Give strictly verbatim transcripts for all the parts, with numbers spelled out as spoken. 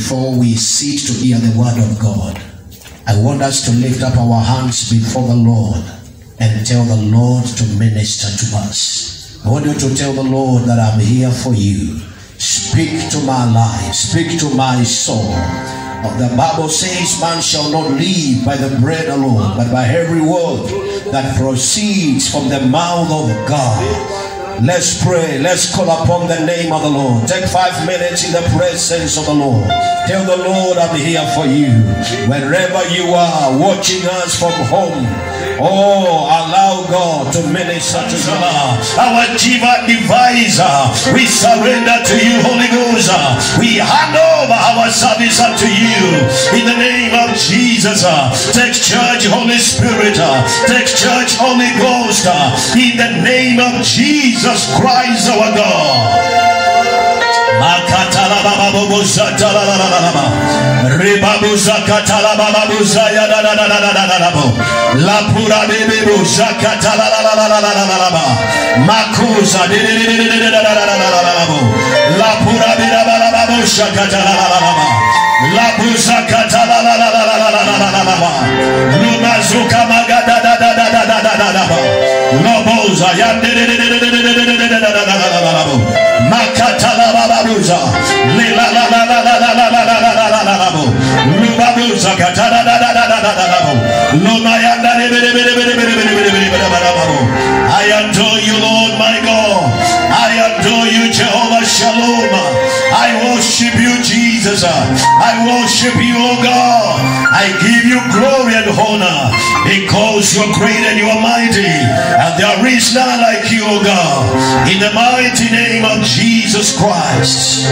before we sit to hear the word of God, I want us to lift up our hands before the Lord and tell the Lord to minister to us. I want you to tell the Lord that I'm here for you. Speak to my life. Speak to my soul. The Bible says man shall not live by the bread alone, but by every word that proceeds from the mouth of God. Let's pray. Let's call upon the name of the Lord. Take five minutes in the presence of the Lord. Tell the Lord I'm here for you. Wherever you are watching us from home, oh, allow God to minister to you. Our giver divisor, we surrender to you, Holy Ghost. We hand over our service unto you in the name of Jesus. Take charge, Holy Spirit. Take charge, Holy Ghost, in the name of Jesus Christ our God. Makatala baba buza tala la la la la. Ribabuza katala baba buza ya da da da da da da da bo. La pura bebe buza katala la la la la la la la. Makuza de de de de de da da da da da da bo. La pura bira baba baba buza katala la la la la. La buza katala la la la la la la la la la. Luna zuka maga da da da da da da da da da bo. Loboza ya de de de de de de de de de da da da da da da bo. Makatala baba buza la la la la la la la la la la la la la bo. Lubabuza katala da da da da da da da bo. Luna ya da de de de de de de de de de de de da bo. I adore you, Lord my God. I adore you, Jehovah Shalom. I worship you, Jesus. I worship you, oh God. I give you glory and honor because you are great and you are mighty, and there is none like you, oh God. In the mighty name of Jesus Christ.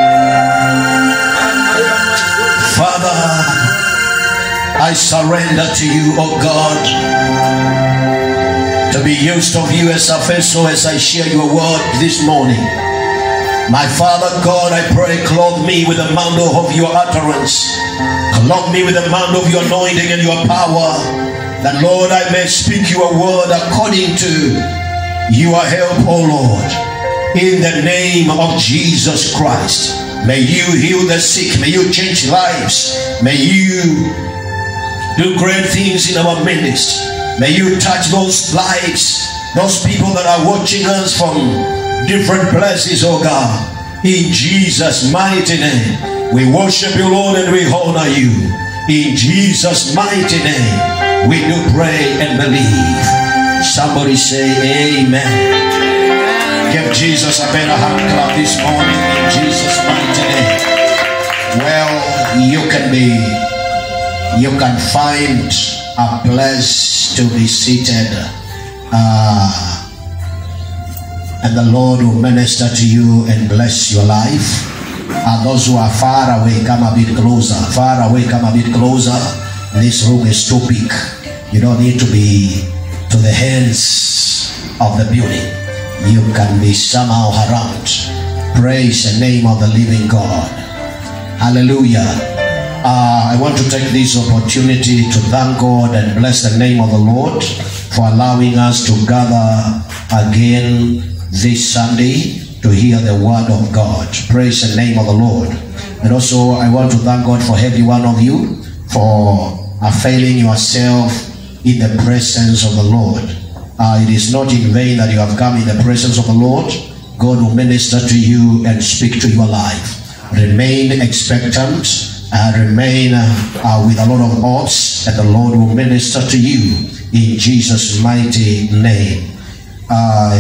Father, I surrender to you, oh God, to be used of you as a vessel as I share your word this morning. My Father God, I pray, clothe me with the mantle of your utterance. Clothe me with the mantle of your anointing and your power, that, Lord, I may speak your word according to your help, O Lord. In the name of Jesus Christ, may you heal the sick. May you change lives. May you do great things in our midst. May you touch those lives, those people that are watching us from different places, oh God. In Jesus' mighty name, we worship you, Lord, and we honor you. In Jesus' mighty name, we do pray and believe. Somebody say amen. Give Jesus a better hand clap this morning in Jesus' mighty name. Well, you can be, you can find a place to be seated. Uh, and the Lord will minister to you and bless your life. And those who are far away, come a bit closer. Far away, come a bit closer. This room is too big. You don't need to be to the ends of the building. You can be somehow around. Praise the name of the living God. Hallelujah. Uh, I want to take this opportunity to thank God and bless the name of the Lord for allowing us to gather again this Sunday to hear the word of God. Praise the name of the Lord. And also I want to thank God for every one of you for availing yourself in the presence of the Lord. Uh, it is not in vain that you have come in the presence of the Lord. God will minister to you and speak to your life. Remain expectant. Uh, remain uh, with a lot of hopes, and the Lord will minister to you in Jesus' mighty name. Uh,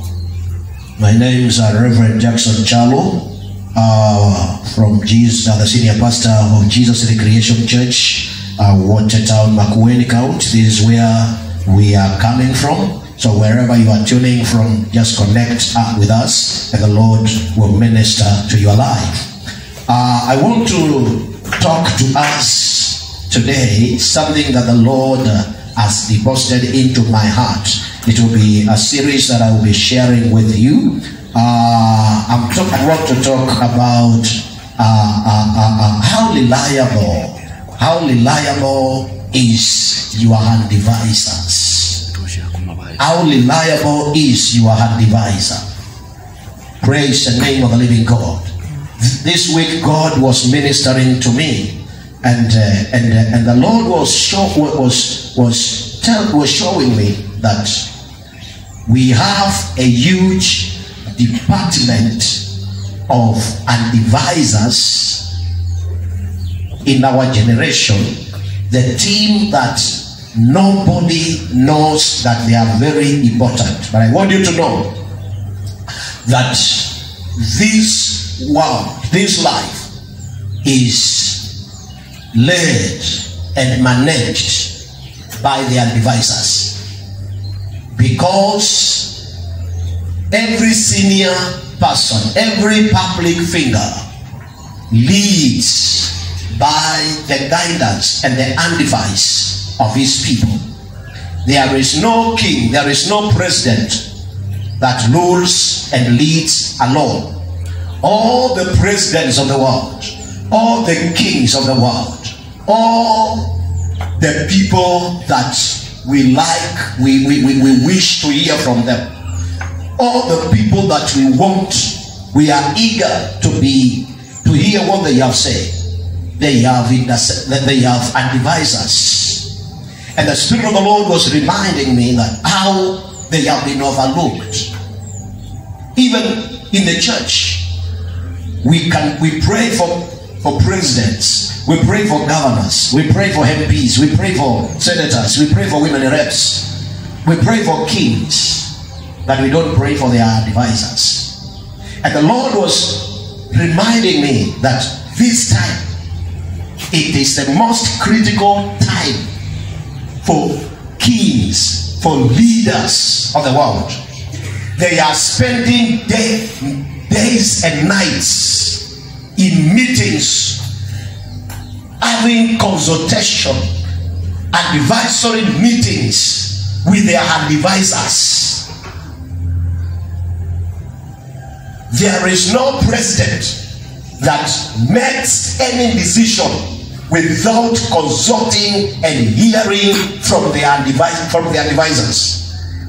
my name is uh, Reverend Jackson Chalo uh, from Jesus, uh, the senior pastor of Jesus Recreation Church, uh, Watertown, Makueni County. This is where we are coming from. So wherever you are tuning from, just connect up with us, and the Lord will minister to your life. Uh, I want to talk to us today something that the Lord has deposited into my heart. It will be a series that I will be sharing with you. Uh, I'm talk, I want to talk about uh, uh, uh, uh, how reliable, how reliable is your hand devices. How reliable is your hand devicer. Praise the name of the living God. this week God was ministering to me, and uh, and uh, and the Lord was show, was was tell, was showing me that we have a huge department of advisors in our generation, the team that nobody knows that they are very important. But I want you to know that this world, this life is led and managed by the advisors, because every senior person, every public figure leads by the guidance and the advice of his people. There is no king, there is no president that rules and leads alone. All the presidents of the world, all the kings of the world, all the people that we like, we, we, we, we wish to hear from them, all the people that we want, we are eager to be to hear what they have said. They have they have advisors, and the Spirit of the Lord was reminding me that how they have been overlooked. Even in the church, we can we pray for for presidents, we pray for governors, we pray for M Ps, we pray for senators, we pray for women reps, we pray for kings, but we don't pray for their advisors. And the Lord was reminding me that this time, it is the most critical time for kings, for leaders of the world. They are spending day, days and nights in meetings, having consultation, advisory meetings with their advisors. There is no president that makes any decision without consulting and hearing from the advis from the advisors.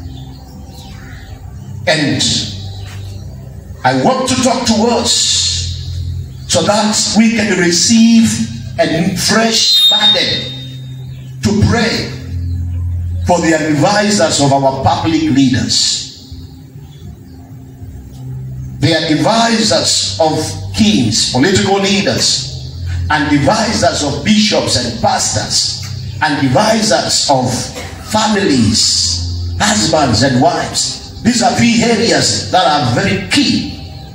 And I want to talk to us so that we can receive a fresh burden to pray for the advisors of our public leaders, the advisors of kings, political leaders, and advisors of bishops and pastors, and advisors of families, husbands and wives. These are three areas that are very key.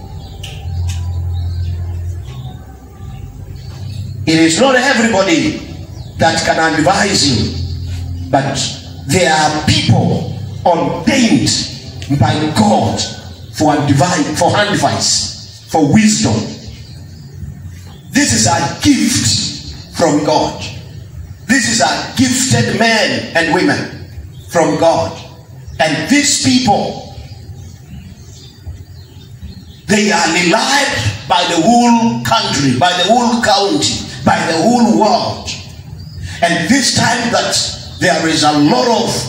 It is not everybody that can advise you, but there are people ordained by God for advice, for advice, for wisdom. This is a gift from God. This is a gifted men and women from God. And these people, they are relied by the whole country, by the whole county, by the whole world. And this time that there is a lot of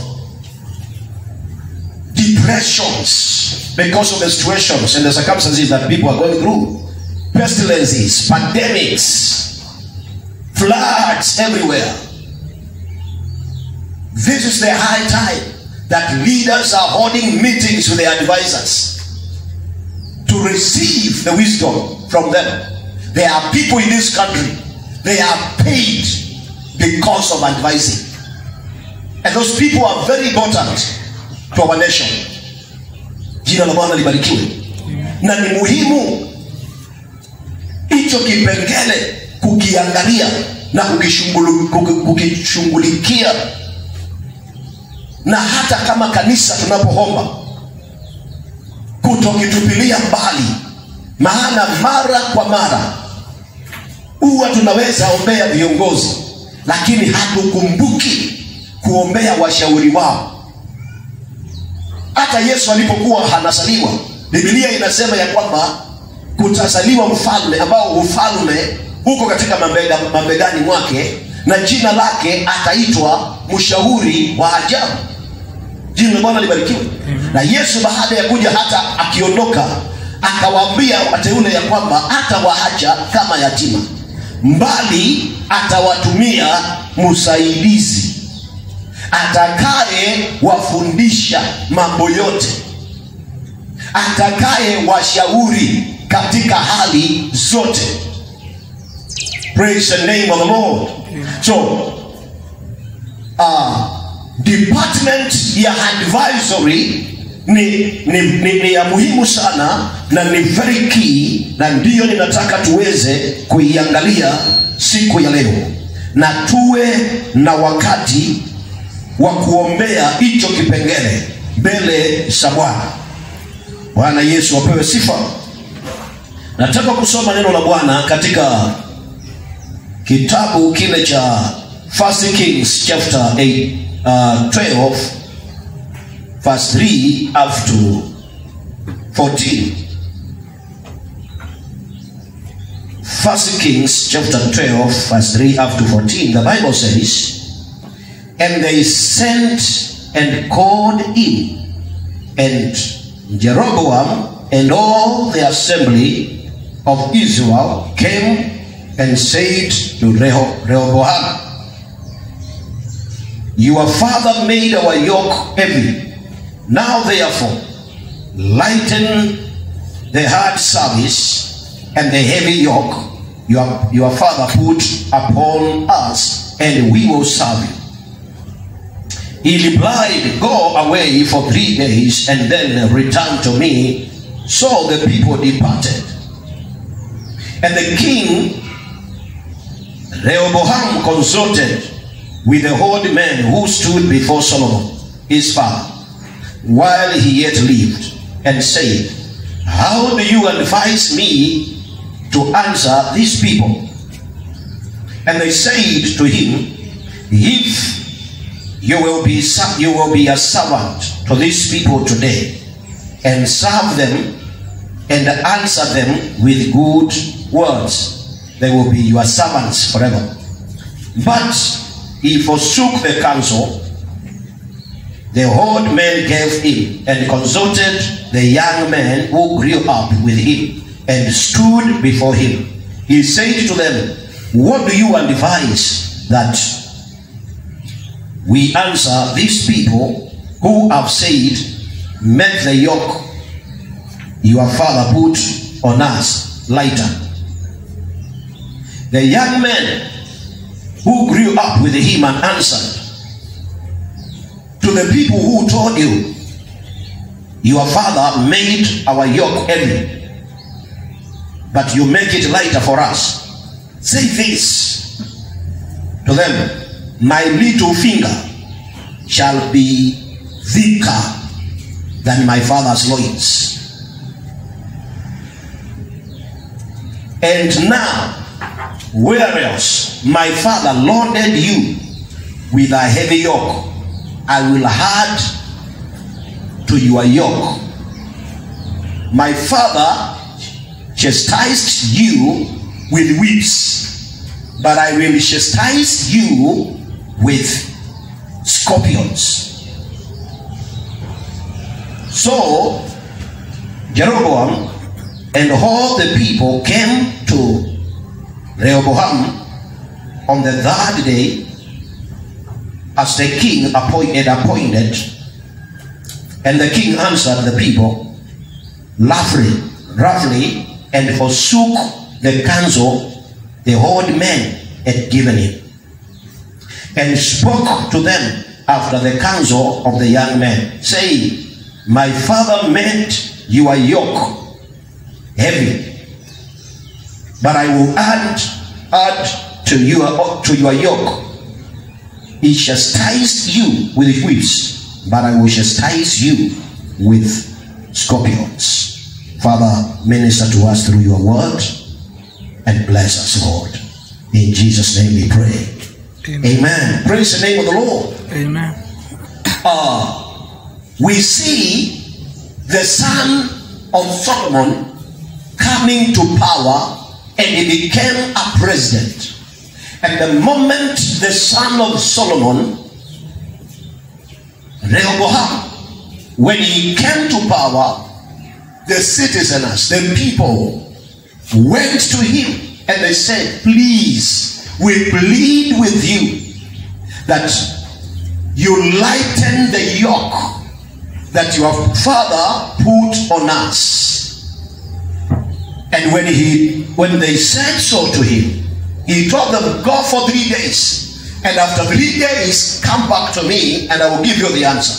depressions because of the situations and the circumstances that people are going through, pestilences, pandemics, floods everywhere. This is the high time that leaders are holding meetings with their advisors to receive the wisdom from them. There are people in this country, they are paid because of advising, and those people are very important to our nation. Jina la Bwana libarikiwe. Na ni muhimu hicho kipengele kukiangalia na kukishughulikia, na hata kama kanisa tunapoomba kutokitupilia mbali, maana mara kwa mara huwa tunaweza ombea viongozi lakini hatukumbuki kuombea washauri wao. Hata Yesu alipokuwa anasaliwa, Biblia inasema ya kwamba kutasaliwa mfalme ambao ufalme huko katika mabega mabegani mwake, na jina lake ataitwa mshauri wa ajabu. Jina la Bwana libarikiwe. Na Yesu baada ya kuja, hata akiondoka, akawaambia wateule ya kwamba hatawaacha kama yatima, mbali atawatumia msaidizi atakaye wafundisha mambo yote, atakaye washauri katika hali zote. Praise the name of the Lord. So uh, department ya advisory ni, ni, ni, ni ya muhimu sana na ni very key, na ndiyo ninataka tuweze kuiangalia siku ya leo, na tuwe na wakati wa kuombea hicho kipengele mbele za Bwana. Bwana Yesu apewe sifa. Nataka kusoma neno la Bwana katika kitabu kile cha First Kings chapter eight, uh, twelve verse three up to fourteen. First Kings chapter twelve verse three up to fourteen. The Bible says, and they sent and called him, and Jeroboam and all the assembly of Israel came and said to Rehoboam, your father made our yoke heavy. Now therefore lighten the hard service and the heavy yoke your, your father put upon us, and we will serve you. He replied, go away for three days and then return to me. So the people departed. And the king Rehoboam consulted with the old men who stood before Solomon his father while he yet lived, and said, how do you advise me to answer these people? And they said to him, if you will be you will be a servant to these people today, and serve them and answer them with good words, they will be your servants forever. But he forsook the counsel the old men gave him, and consulted the young men who grew up with him and stood before him. He said to them, what do you advise that we answer these people who have said, make the yoke your father put on us lighter? The young men who grew up with him and answered, to the people who told you, your father made our yoke heavy, but you make it lighter for us. Say this to them, my little finger shall be thicker than my father's loins. And now, whereas my father loaded you with a heavy yoke, I will add to your yoke. My father chastised you with whips, but I will chastise you with scorpions. So Jeroboam and all the people came to Rehoboam on the third day, as the king appointed, appointed, and the king answered the people roughly, roughly, and forsook the counsel the old men had given him, and spoke to them after the counsel of the young men, saying, my father made your yoke heavy, but I will add, add to your to your yoke. He chastised you with whips, but I will chastise you with scorpions. Father, minister to us through your word and bless us, Lord. In Jesus' name we pray. Amen. Amen. Praise the name of the Lord. Amen. Uh, we see the son of Solomon coming to power, and he became a president. And the moment the son of Solomon, Rehoboam, when he came to power, the citizens, the people, went to him and they said, please, we plead with you that you lighten the yoke that your father put on us. And when he when they said so to him, he told them, go for three days, and after three days come back to me and I will give you the answer.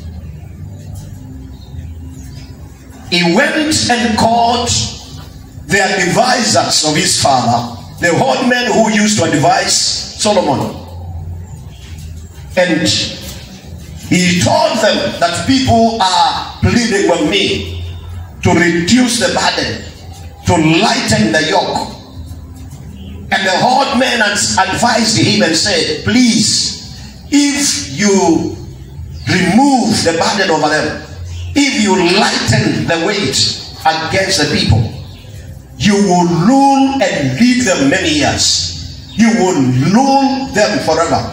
He went and called the advisors of his father, the old men who used to advise Solomon. And he told them that people are pleading with me to reduce the burden, to lighten the yoke. And the old men advised him and said, please, if you remove the burden over them, if you lighten the weight against the people, you will rule and lead them many years. You will rule them forever.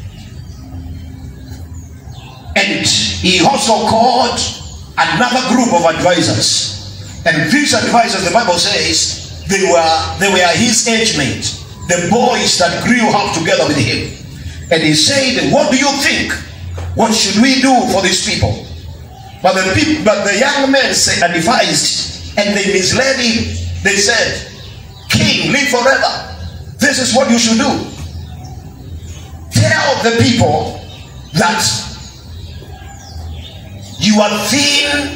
And he also called another group of advisors. And these advisors, the Bible says, they were, they were his age mates, the boys that grew up together with him. And he said, what do you think? What should we do for these people? But the people, but the young men said, advised, and they misled him. They said, King, live forever. This is what you should do. Tell the people that your thin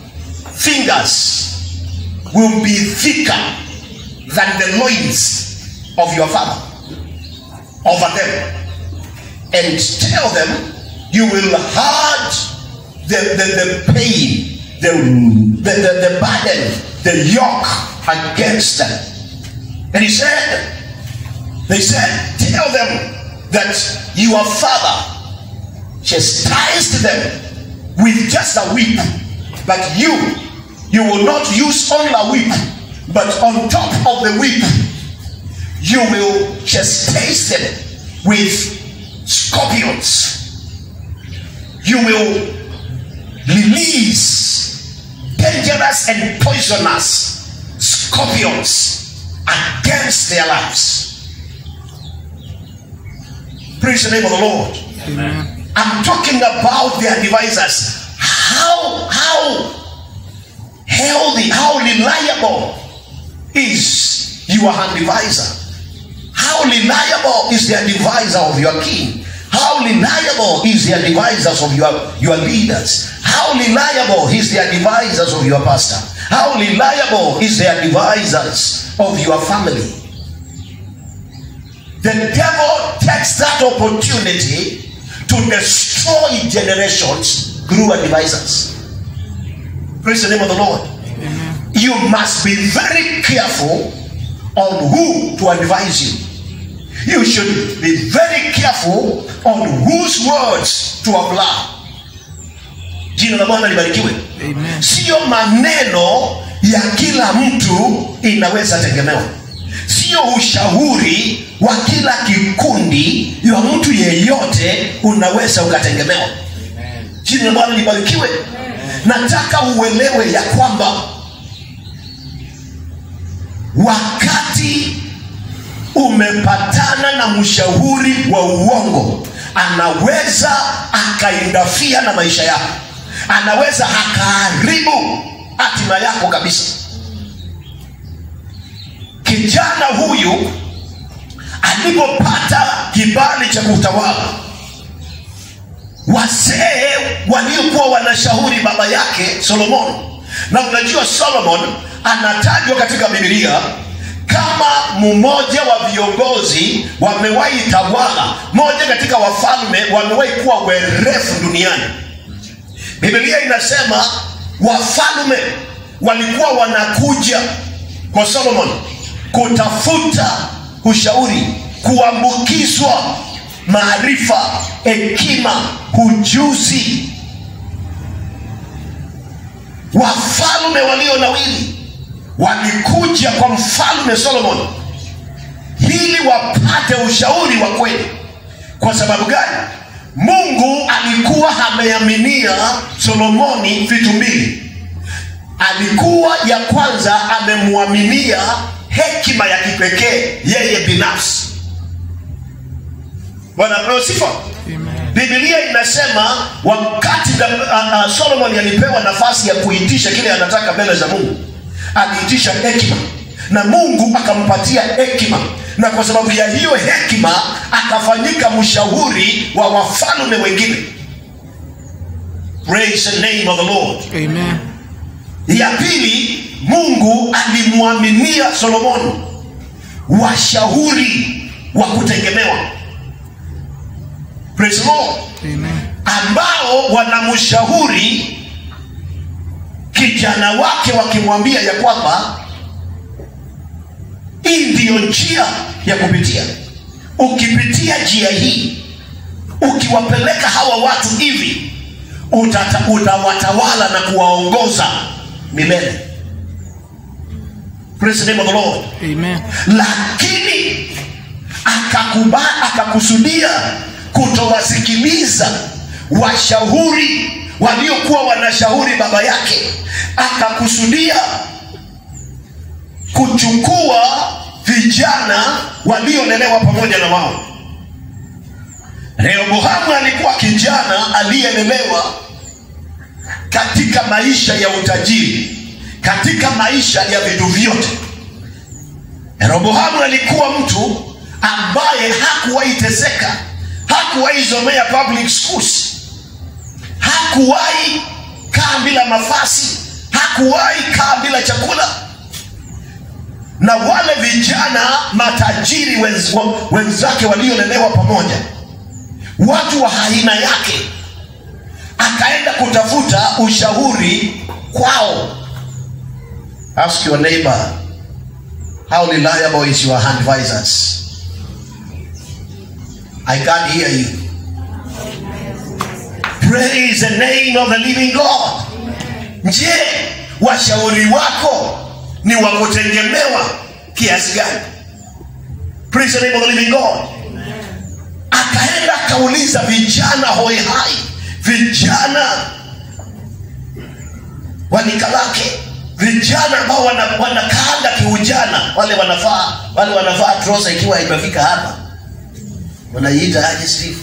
fingers will be thicker than the loins of your father over them. And tell them you will hard the, the, the pain, the, the, the, the burden, the yoke against them. And he said, they said, tell them that your father chastised them with just a whip, but you, you will not use only a whip, but on top of the whip, you will chastise them with scorpions. You will release dangerous and poisonous scorpions against their lives. Praise the name of the Lord. Amen. I'm talking about their advisors. How, how healthy, how reliable is your advisor? How reliable is the advisor of your king? How reliable is the advisors of your, your leaders? How reliable is the advisors of your pastor? How reliable is the advisors of your family? The devil takes that opportunity to destroy generations through advisors. Praise the name of the Lord. Amen. You must be very careful on who to advise you. You should be very careful on whose words to apply. Jina la Bwana libarikiwe. Amen. Sio maneno ya kila mtu inaweza tegemewa. Sio ushauri wa kila kikundi ya mtu yeyote unaweza ukategemewa. Jina la Bwana libarikiwe. Nataka uelewe ya kwamba wakati umepatana na mshauri wa uongo, anaweza akaindafia na maisha yako, anaweza akaharibu hatima yako kabisa. Kijana huyu alipopata kibali cha kutawala, wazee waliokuwa wanashauri baba yake Solomon, na unajua Solomon anatajwa katika Biblia kama mmoja wa viongozi wamewahi tawala, mmoja katika wafalme wamewahi kuwa werefu duniani. Biblia inasema wafalme walikuwa wanakuja kwa Solomon kutafuta ushauri, kuambukizwa maarifa, hekima, ujuzi. Wafalme walio nawili walikuja kwa mfalme Solomon ili wapate ushauri wa kweli. Kwa sababu gani? Mungu alikuwa ameaminia Solomoni vitu mbili. alikuwa ya kwanza amemwaminia hekima ya kipekee yeye binafsi. Bwana apewe sifa. Amen. Biblia inasema wakati uh, uh, Solomon alipewa nafasi ya kuitisha kile anataka mbele za Mungu, aliitisha hekima na Mungu akampatia hekima, na kwa sababu ya hiyo hekima akafanyika mshauri wa wafalme wengine. Praise the name of the Lord. Amen. Ya pili, Mungu alimwaminia Solomon washauri wa kutegemewa. Praise the Lord. Amen. Ambao wanamshauri kijana wake wakimwambia ya kwamba hii ndiyo njia ya kupitia. Ukipitia njia hii, ukiwapeleka hawa watu hivi, utawatawala na kuwaongoza milele. Praise the name of the Lord. Amen. Lakini akakubali, akakusudia kutowasikiliza washauri waliokuwa wanashauri baba yake. Akakusudia kuchukua vijana waliolelewa pamoja na wao. Rehoboamu alikuwa kijana aliyelelewa katika maisha ya utajiri, katika maisha ya vitu vyote. Rehoboamu alikuwa mtu ambaye hakuwahi teseka, hakuwahi somea public schools, hakuwahi kaa bila mafasi, hakuwahi kaa bila chakula. Na wale vijana matajiri wenzake waliolelewa pamoja, watu wa aina yake, akaenda kutafuta ushauri kwao. Ask your neighbor, how reliable is your advisors? I can't hear you. Praise the name of the living God. Je, washauri wako ni wa kutegemewa kiasi gani? Praise the name of the living God. Akaenda akauliza vijana hoi hai, vijana wanikalake, vijana ambao wanakaanga kiujana, wale wanafaa wale wanafaa trosa ikiwa imefika hapa. Wanaiita aje Steve?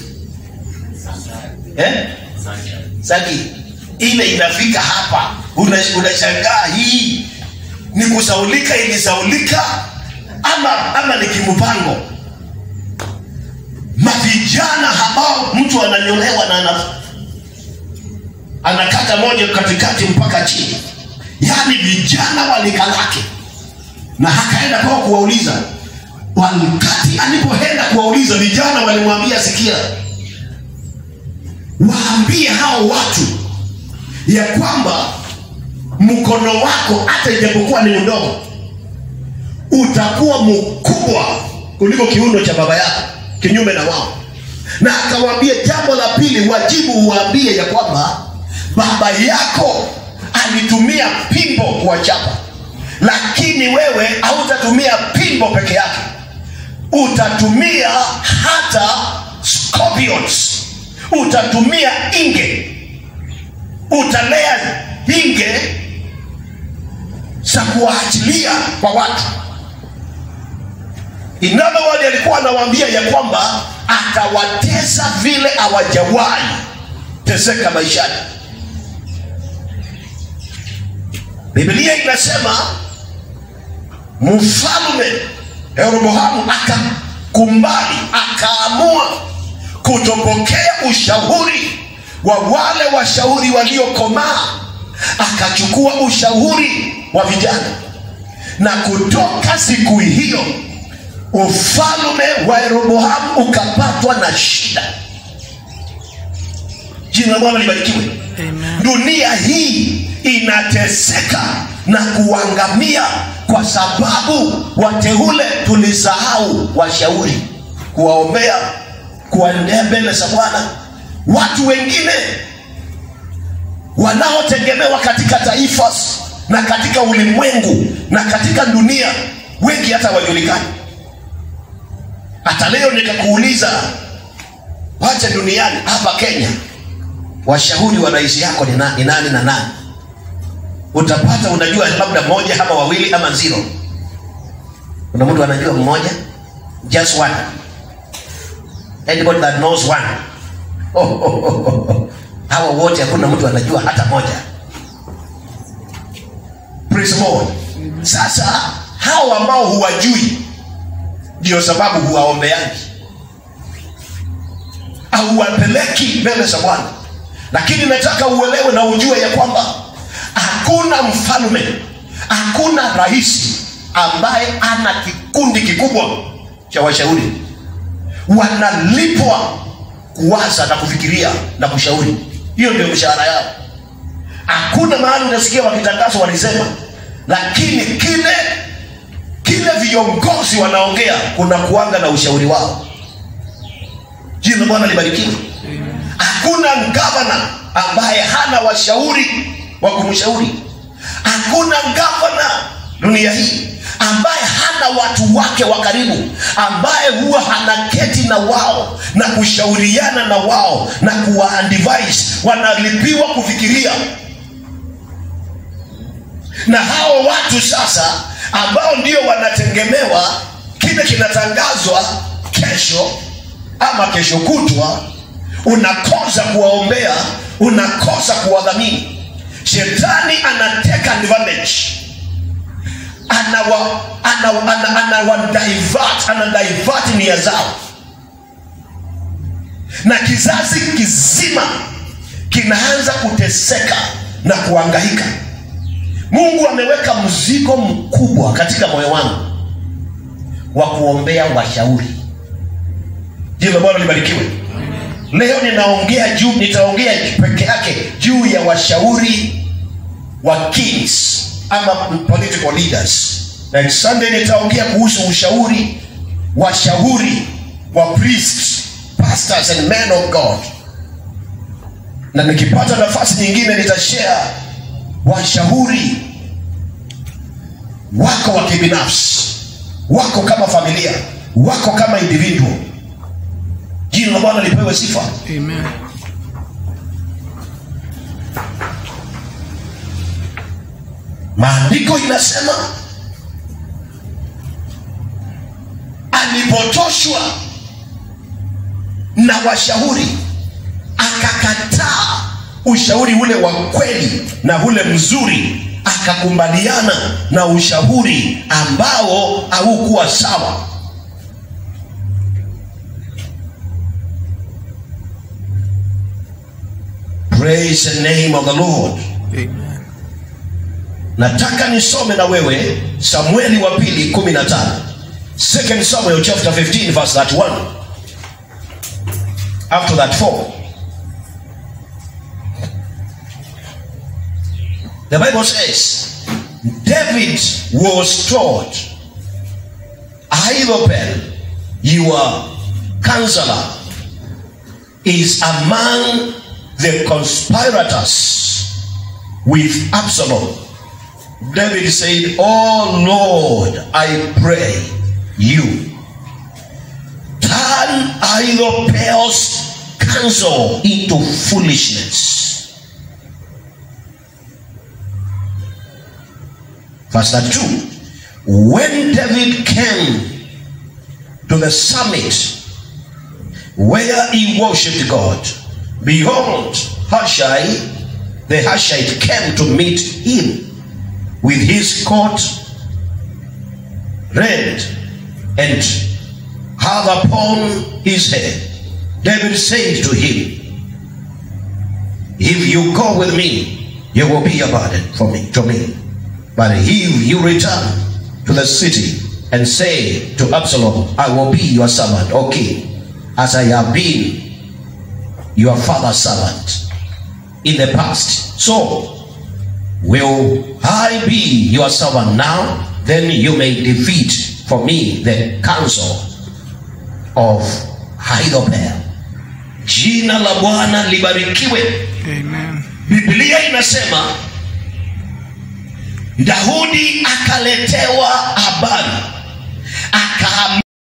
Eh? Saki ile inafika hapa, unashangaa hii ni kusaulika, ilisaulika ama ama ni kimpango. Mavijana ambao mtu ananyolewa na ana anakata moja katikati mpaka chini, yani vijana walikalake. Na akaenda kwa kuwauliza, wakati alipoenda kuwauliza vijana walimwambia, sikia, waambie hao watu ya kwamba mkono wako hata ijapokuwa ni mdogo utakuwa mkubwa kuliko kiuno cha baba yako, kinyume na wao. Na akamwambia jambo la pili, wajibu uwaambie ya kwamba baba yako alitumia pimbo kuwachapa, lakini wewe hautatumia pimbo peke yake, utatumia hata scorpions, utatumia inge, utalea inge za kuachilia kwa watu. In other words, alikuwa anawaambia ya kwamba atawatesa vile hawajawahi teseka maishani. Biblia inasema mfalme Rehoboamu akakumbali, akaamua kutopokea ushauri wa wale washauri waliokomaa, akachukua ushauri wa vijana. Na kutoka siku hiyo ufalme wa Rehoboamu ukapatwa na shida. Jina la Bwana libarikiwe. Amen. Dunia hii inateseka na kuangamia kwa sababu wateule tulisahau washauri, kuwaombea, kuwaendea mbele za Bwana. Watu wengine wanaotegemewa katika taifa na katika ulimwengu na katika dunia, wengi hata wajulikani. Hata leo nikakuuliza, wacha duniani hapa Kenya, washauri wa rais yako ni nani, nani na nani? utapata unajua labda moja ama wawili ama zero. Kuna mtu anajua mmoja, just one. Anybody that knows one? Oh, oh, oh, oh. Hawa wote hakuna mtu anajua hata moja. Praise God. Sasa hao ambao huwajui ndio sababu huwaombeani au wapeleki mbele za Bwana. Lakini nataka uelewe na ujue ya kwamba hakuna mfalme, hakuna rais ambaye ana kikundi kikubwa cha washauri. Wanalipwa kuwaza na kufikiria na kushauri. Hiyo ndio mshahara yao. Hakuna mahali unasikia wakitangaza walisema, lakini kile kile viongozi wanaongea kuna kuanga na ushauri wao. Jina la Bwana libarikiwe. Hakuna gavana ambaye hana washauri wa kumshauri. Hakuna gavana dunia hii ambaye hana watu wake wa karibu, ambaye huwa hanaketi na wao na kushauriana na wao na kuwa advise. Wanalipiwa kufikiria. Na hao watu sasa ambao ndio wanategemewa, kile kinatangazwa kesho ama kesho kutwa, unakosa kuwaombea, unakosa kuwadhamini. Shetani anateka advantage, anawa anawa anawa divert ana divert nia zao, na kizazi kizima kinaanza kuteseka na kuhangaika. Mungu ameweka mzigo mkubwa katika moyo wangu wa kuombea washauri. Jina la Bwana libarikiwe. Leo ninaongea juu, nitaongea peke yake juu ya washauri wa kings ama political leaders. Next Sunday nitaongea kuhusu ushauri, washauri wa priests, pastors and men of God. Na nikipata nafasi nyingine nitashare washauri wako wa kibinafsi, wako kama familia, wako kama individual. Jina la Bwana lipewe sifa. Amen. Maandiko inasema alipotoshwa na washauri akakataa ushauri ule wa kweli na ule mzuri, akakumbaliana na ushauri ambao haukuwa sawa. Praise the name of the Lord. Amen. Nataka nisome na wewe Samueli wa pili kumi na tano. Second Samuel chapter fifteen verse thirty-one. After that four. The Bible says, David was told, Ahithophel, your counselor, is among the conspirators with Absalom. David said, oh Lord, I pray you, turn Ahithophel's counsel into foolishness. Verse thirty-two. When David came to the summit where he worshipped God, behold, Hushai the Hushite came to meet him with his coat red and hair upon his head. David said to him, if you go with me, you will be a burden for me, to me. But if you return to the city and say to Absalom, I will be your servant, O king, as I have been your father's servant in the past, so will I be your servant now. Then you may defeat for me the counsel of Ahithophel. Jina la Bwana libarikiwe. Amen. Biblia inasema Daudi akaletewa habari, aka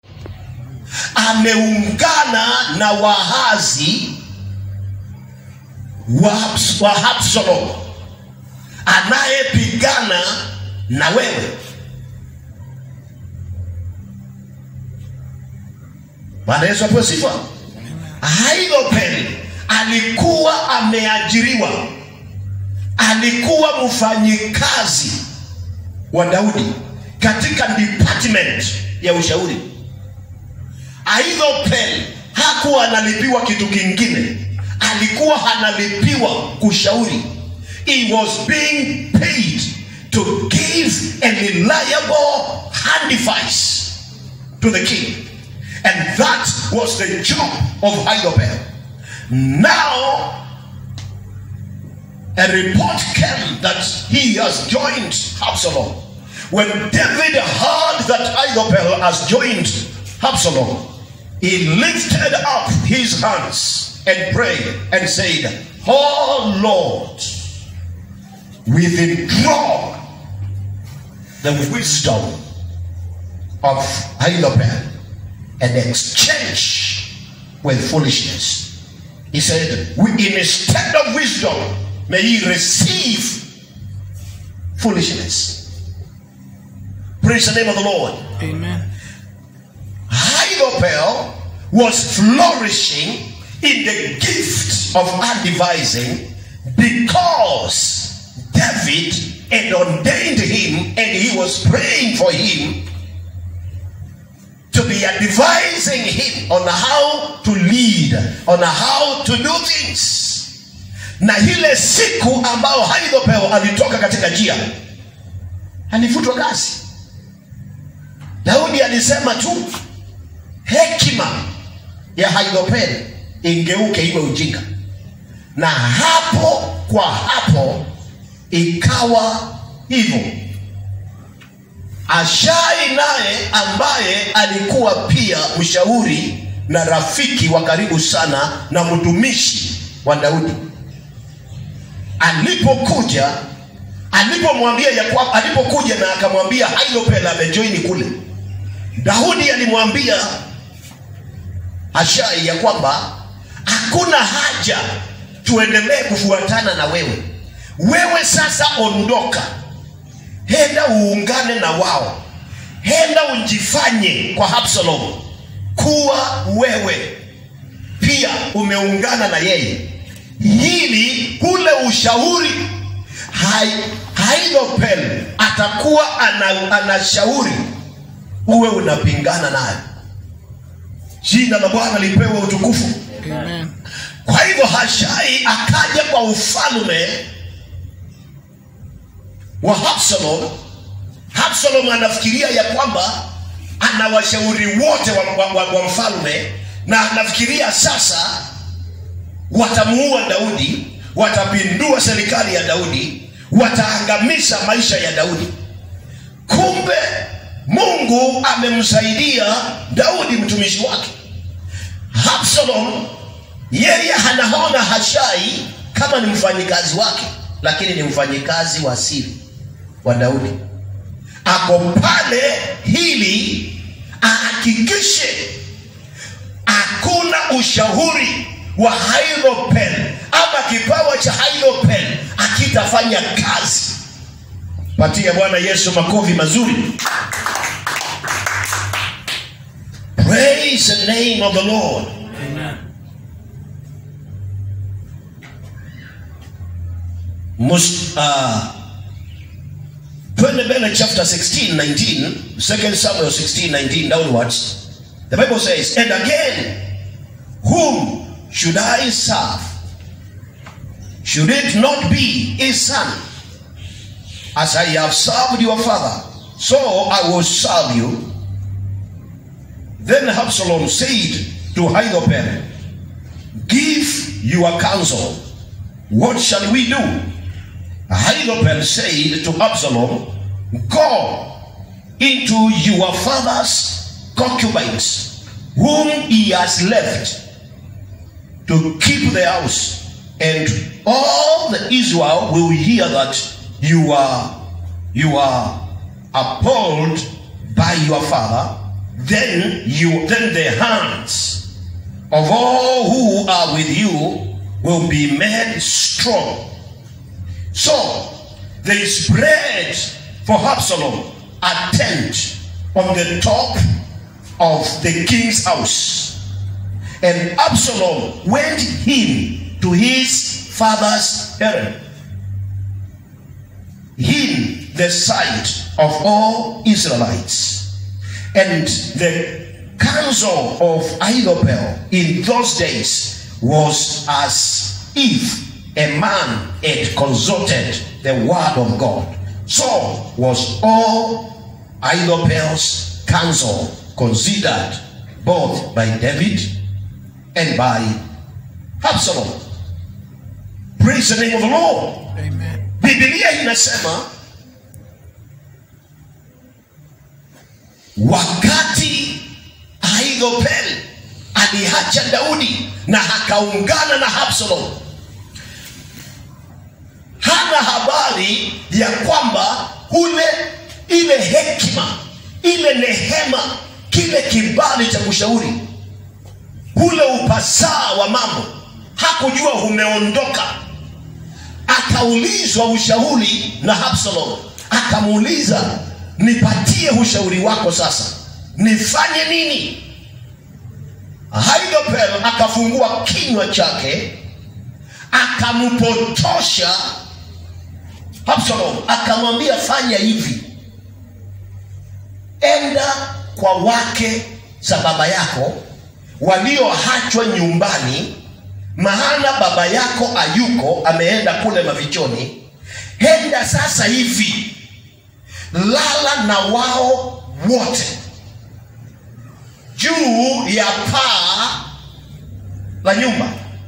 ameungana na wahazi wa, wa Absalom, anayepigana na wewe. Bwana Yesu apewe sifa. Ahithofeli alikuwa ameajiriwa, alikuwa mfanyikazi wa Daudi katika department ya ushauri. Ahithofeli hakuwa analipiwa kitu kingine, alikuwa analipiwa kushauri. He was being paid to give a reliable advice to the king, and that was the job of Ahithophel. Now a report came that he has joined Absalom. When David heard that Ahithophel has joined Absalom, he lifted up his hands and prayed and said, "Oh Lord, withdraw the wisdom of Ahithophel and exchange with foolishness." He said, instead of wisdom, may he receive foolishness. Praise the name of the Lord. Amen. Ahithophel was flourishing in the gift of advising because David had ordained him, and he was praying for him to be advising him on how to lead, on how to do things. Na ile siku ambao Ahithofeli alitoka katika njia, alifutwa kazi. Daudi alisema tu hekima ya Ahithofeli ingeuke iwe ujinga, na hapo kwa hapo ikawa hivyo. Ashai naye ambaye alikuwa pia mshauri na rafiki wa karibu sana na mtumishi wa Daudi, alipokuja alipomwambia ya kwa alipokuja na akamwambia Ahithofeli amejoin kule, Daudi alimwambia Ashai ya kwamba hakuna haja tuendelee kufuatana na wewe. Wewe sasa ondoka, henda uungane na wao, henda unjifanye kwa Absalom kuwa wewe pia umeungana na yeye, ili ule ushauri Ahithofeli atakuwa anashauri uwe unapingana naye. Jina la Bwana lipewe utukufu. Amen. Kwa hivyo Ashai akaja kwa ufalme wa Absalom. Absalom anafikiria ya kwamba ana washauri wote wa, wa, wa, wa mfalme, na anafikiria sasa watamuua Daudi, watapindua serikali ya Daudi, wataangamiza maisha ya Daudi. Kumbe Mungu amemsaidia Daudi mtumishi wake. Absalom yeye anaona Ashai kama ni mfanyikazi wake, lakini ni mfanyikazi wa siri wa Daudi. Ako pale hili ahakikishe hakuna ushauri wa Ahithofeli ama kipawa cha Ahithofeli akitafanya kazi. Patia Bwana Yesu makofi mazuri. Praise the name of the Lord. Amen. Most uh Bene chapter sixteen, nineteen, Second Samuel sixteen, nineteen downwards, the Bible says, "And again, whom should I serve? Should it not be his son? As I have served your father, so I will serve you." Then Absalom said to Ahithophel, "Give your counsel. What shall we do?" Ahithophel said to Absalom, "Go into your father's concubines, whom he has left to keep the house, and all the Israel will hear that you are you are appalled by your father. Then you then the hands of all who are with you will be made strong." So they spread for Absalom a tent on the top of the king's house. And Absalom went in to his father's harem, in the sight of all Israelites. And the counsel of Ahithophel in those days was as if a man had consulted the word of God. So was all Ahithophel's counsel considered, both by David and by Absalom. Praise the name of the Lord. Amen. Biblia inasema wakati Ahithofeli aliacha Daudi na akaungana na Absalom, hana habari ya kwamba ule ile hekima, ile nehema, kile kibali cha kushauri, ule upasaa wa mambo, hakujua umeondoka. Akaulizwa ushauri na Absalom, akamuuliza, nipatie ushauri wako sasa, nifanye nini? Ahithofeli akafungua kinywa chake, akampotosha Absalom, akamwambia, fanya hivi, enda kwa wake za baba yako walioachwa nyumbani, maana baba yako ayuko, ameenda kule mafichoni. Enda sasa hivi, lala na wao wote juu ya paa la nyumba.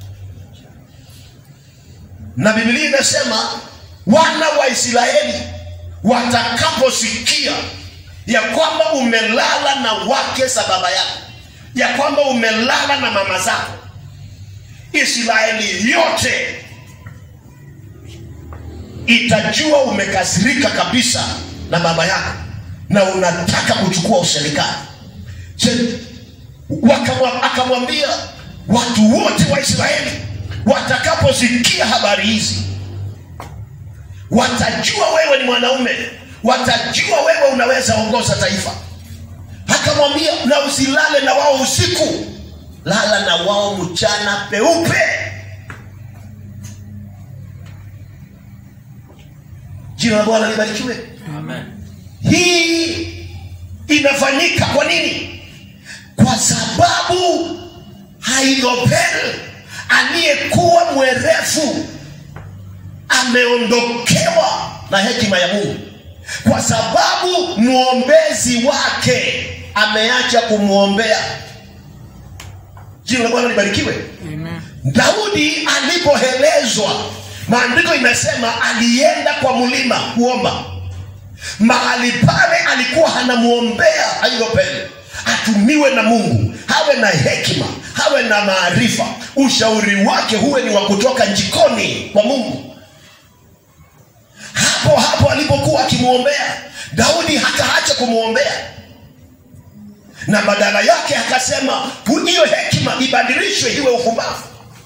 Na Biblia inasema wana wa Israeli watakaposikia ya kwamba umelala na wake za baba yako, ya kwamba umelala na mama zako, Israeli yote itajua umekasirika kabisa na baba yako na unataka kuchukua userikali. Akamwambia watu wote wa Israeli watakaposikia habari hizi, watajua wewe ni mwanaume, watajua wewe unaweza ongoza taifa. Akamwambia, na usilale na wao usiku, lala na wao mchana peupe. Jina la Bwana libarikiwe. Amen. Hii inafanyika kwa nini? Kwa sababu Ahithofeli aliyekuwa mwerefu ameondokewa na hekima ya Mungu, kwa sababu muombezi wake ameacha kumuombea. Jina la Bwana libarikiwe. Amen. Daudi alipohelezwa, maandiko inasema alienda kwa mlima kuomba. Mahali pale alikuwa anamuombea Ahithofeli atumiwe na Mungu, hawe na hekima, hawe na maarifa, ushauri wake huwe ni wa kutoka jikoni kwa Mungu. Hapo hapo alipokuwa akimuombea, Daudi hakaacha kumuombea, na badala yake akasema hiyo hekima ibadilishwe iwe upumbavu.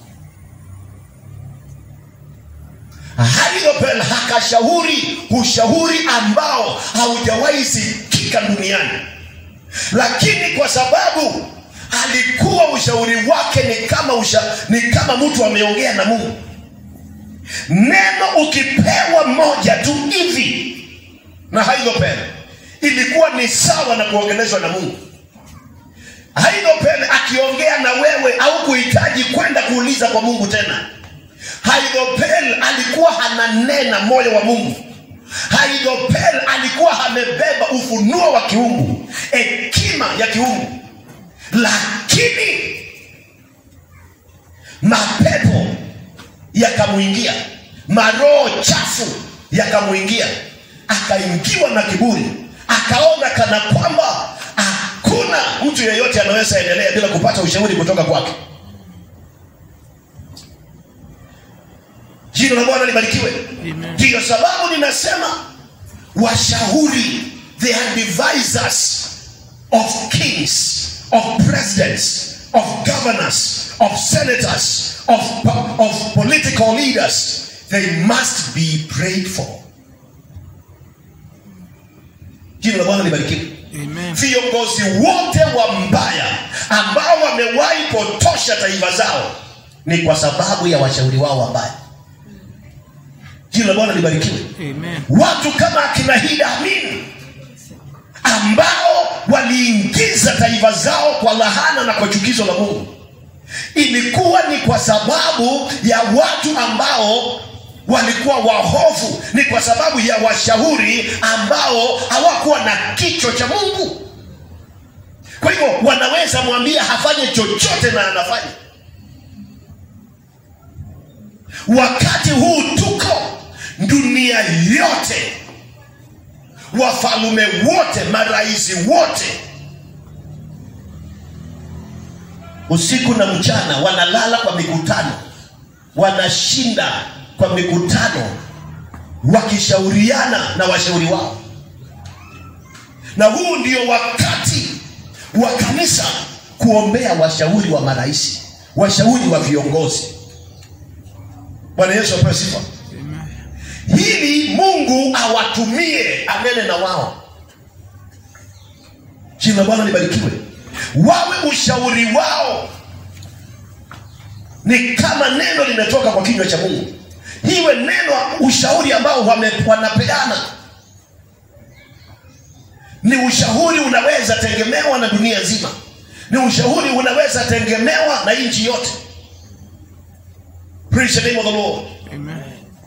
Ahithofeli hakashauri ushauri ambao haujawahi sikika duniani, lakini kwa sababu alikuwa ushauri wake ni kama usha, ni kama mtu ameongea na Mungu. Neno ukipewa moja tu hivi na Ahithofeli, ilikuwa ni sawa na kuongeleshwa na Mungu. Ahithofeli akiongea na wewe au kuhitaji kwenda kuuliza kwa Mungu tena. Ahithofeli alikuwa ananena moyo wa Mungu. Ahithofeli alikuwa amebeba ufunuo wa kiungu, hekima ya kiungu. Lakini mapepo yakamuingia, maroho chafu yakamuingia, akaingiwa na kiburi, akaona kana kwamba hakuna mtu yeyote anaweza endelea bila kupata ushauri kutoka kwake. Jina la Bwana libarikiwe. Ndio sababu ninasema washauri, they are advisors of kings, of presidents, of governors, of senators, of, of political leaders. They must be prayed for. Jina la Bwana libarikiwe. Amen. Viongozi wote wa mbaya ambao wamewahi potosha taifa zao ni kwa sababu ya washauri wao wabaya. Jina la Bwana libarikiwe. Amen. Watu kama akina Idi Amin ambao waliingiza taifa zao kwa lahana na kwa chukizo la Mungu, ilikuwa ni kwa sababu ya watu ambao walikuwa wahofu, ni kwa sababu ya washauri ambao hawakuwa na kichwa cha Mungu. Kwa hivyo wanaweza mwambia hafanye chochote na anafanya. Wakati huu tuko dunia yote, wafalume wote, maraisi wote, usiku na mchana wanalala kwa mikutano, wanashinda kwa mikutano wakishauriana na washauri wao. Na huu ndio wakati wa kanisa kuombea washauri wa maraisi, washauri wa viongozi. Bwana Yesu apewe sifa. Hili Mungu awatumie anene na wao. Jina la Bwana libarikiwe. Wawe ushauri wao ni kama neno linatoka kwa kinywa cha Mungu. Hiwe neno ushauri ambao wanapeana ni ushauri unaweza tegemewa na dunia nzima. Ni ushauri unaweza tegemewa na nchi yote. Praise the name of the Lord. Amen.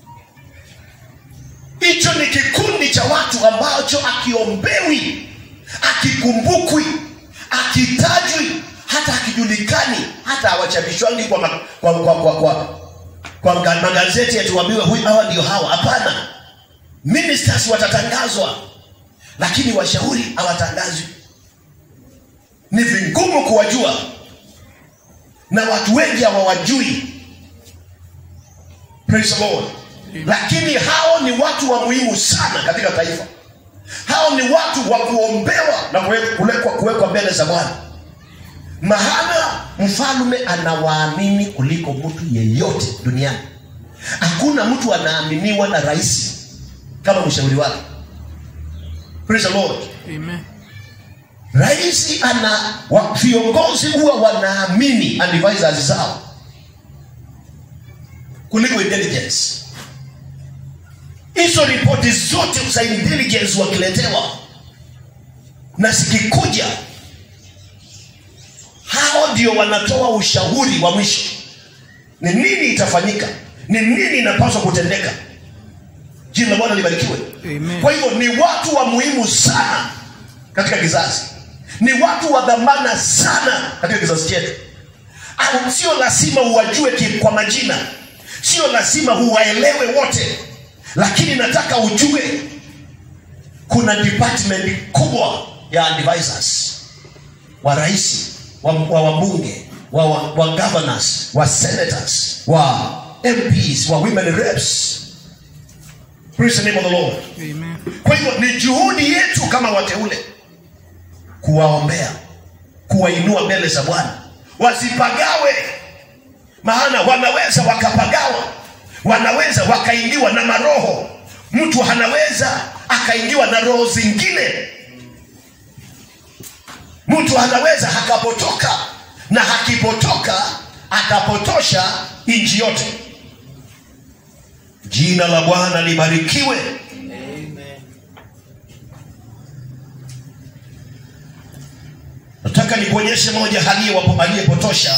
Hicho ni kikundi cha watu ambacho akiombewi, akikumbukwi, akitajwi, hata akijulikani, hata hawachapishwangi kwa, kwa, kwa, kwa, kwa, kwa magazeti ya tuambiwe huyu hawa ndio hawa. Hapana. Ministers watatangazwa, lakini washauri hawatangazwi. Ni vingumu kuwajua, na watu wengi hawawajui. Praise the Lord. Lakini hao ni watu wa muhimu sana katika taifa. Hao ni watu wa kuombewa na kuwekwa kuwekwa mbele za Bwana. Maana mfalme anawaamini kuliko mtu yeyote duniani. Hakuna mtu anaaminiwa na rais kama mshauri wake. Praise the Lord. Amen. Rais ana viongozi huwa wanaamini advisors zao kuliko intelligence. Hizo ripoti zote za intelligence wakiletewa na zikikuja, hao ndio wanatoa ushauri wa mwisho. Ni nini itafanyika? Ni nini inapaswa kutendeka? Jina la Bwana libarikiwe. Amen. Kwa hivyo ni watu wa muhimu sana katika kizazi. Ni watu wa dhamana sana katika kizazi chetu. Au sio lazima uwajue kwa majina. Sio lazima uwaelewe wote. Lakini nataka ujue kuna department kubwa ya advisors, wa rais, wa wabunge, wa, wa, wa governors, wa senators, wa M Ps, wa women reps. Praise the name of the Lord. Amen. Kwa hivyo ni juhudi yetu kama wateule kuwaombea, kuwainua mbele za Bwana. Wasipagawe, maana wanaweza wakapagawa, wanaweza wakaingiwa na maroho. Mtu anaweza akaingiwa na roho zingine. Mtu anaweza akapotoka, na hakipotoka akapotosha nchi yote. Jina la Bwana libarikiwe. Amen. Nataka nikuonyeshe moja hali wapo aliyepotosha.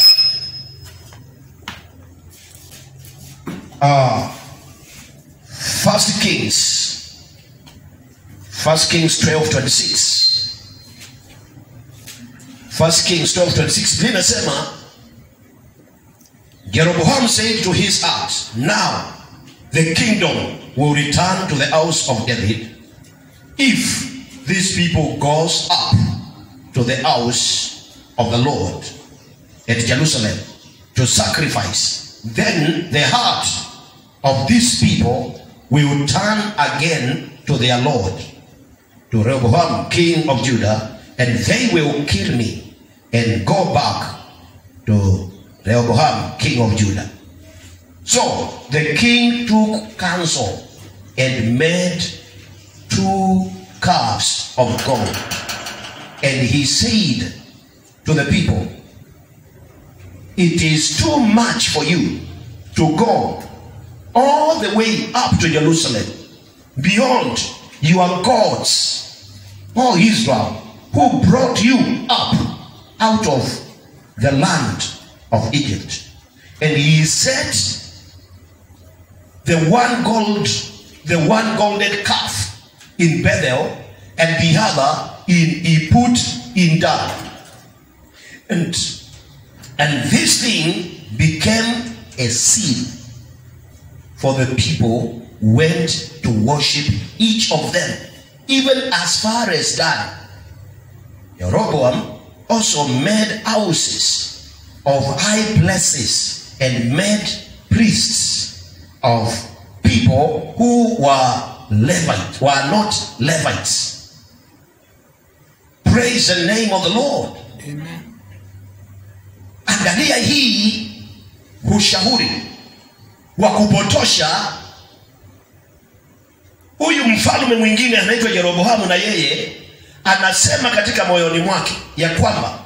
Ah, First Kings, First Kings twelve twenty-six. First Kings twelve twenty-six. Linasema, Jeroboam said to his heart, now the kingdom will return to the house of David if these people goes up to the house of the Lord at Jerusalem to sacrifice. Then the heart of these people will turn again to their Lord, to Rehoboam king of Judah, and they will kill me and go back to Rehoboam king of Judah. So the king took counsel and made two calves of gold. And he said to the people, it is too much for you to go all the way up to Jerusalem, beyond your gods, O Israel, who brought you up out of the land of Egypt. And he set the one gold, the one golden calf in Bethel, and the other in he put in Dan. And and this thing became a sin, for the people went to worship each of them, even as far as Dan. Jeroboam also made houses of high places and made priests of people who were Levites, were not Levites. Praise the name of the Lord. Amen. Angalia hii ushauri wa kupotosha. Huyu mfalme mwingine anaitwa Jeroboamu, na yeye anasema katika moyoni mwake ya kwamba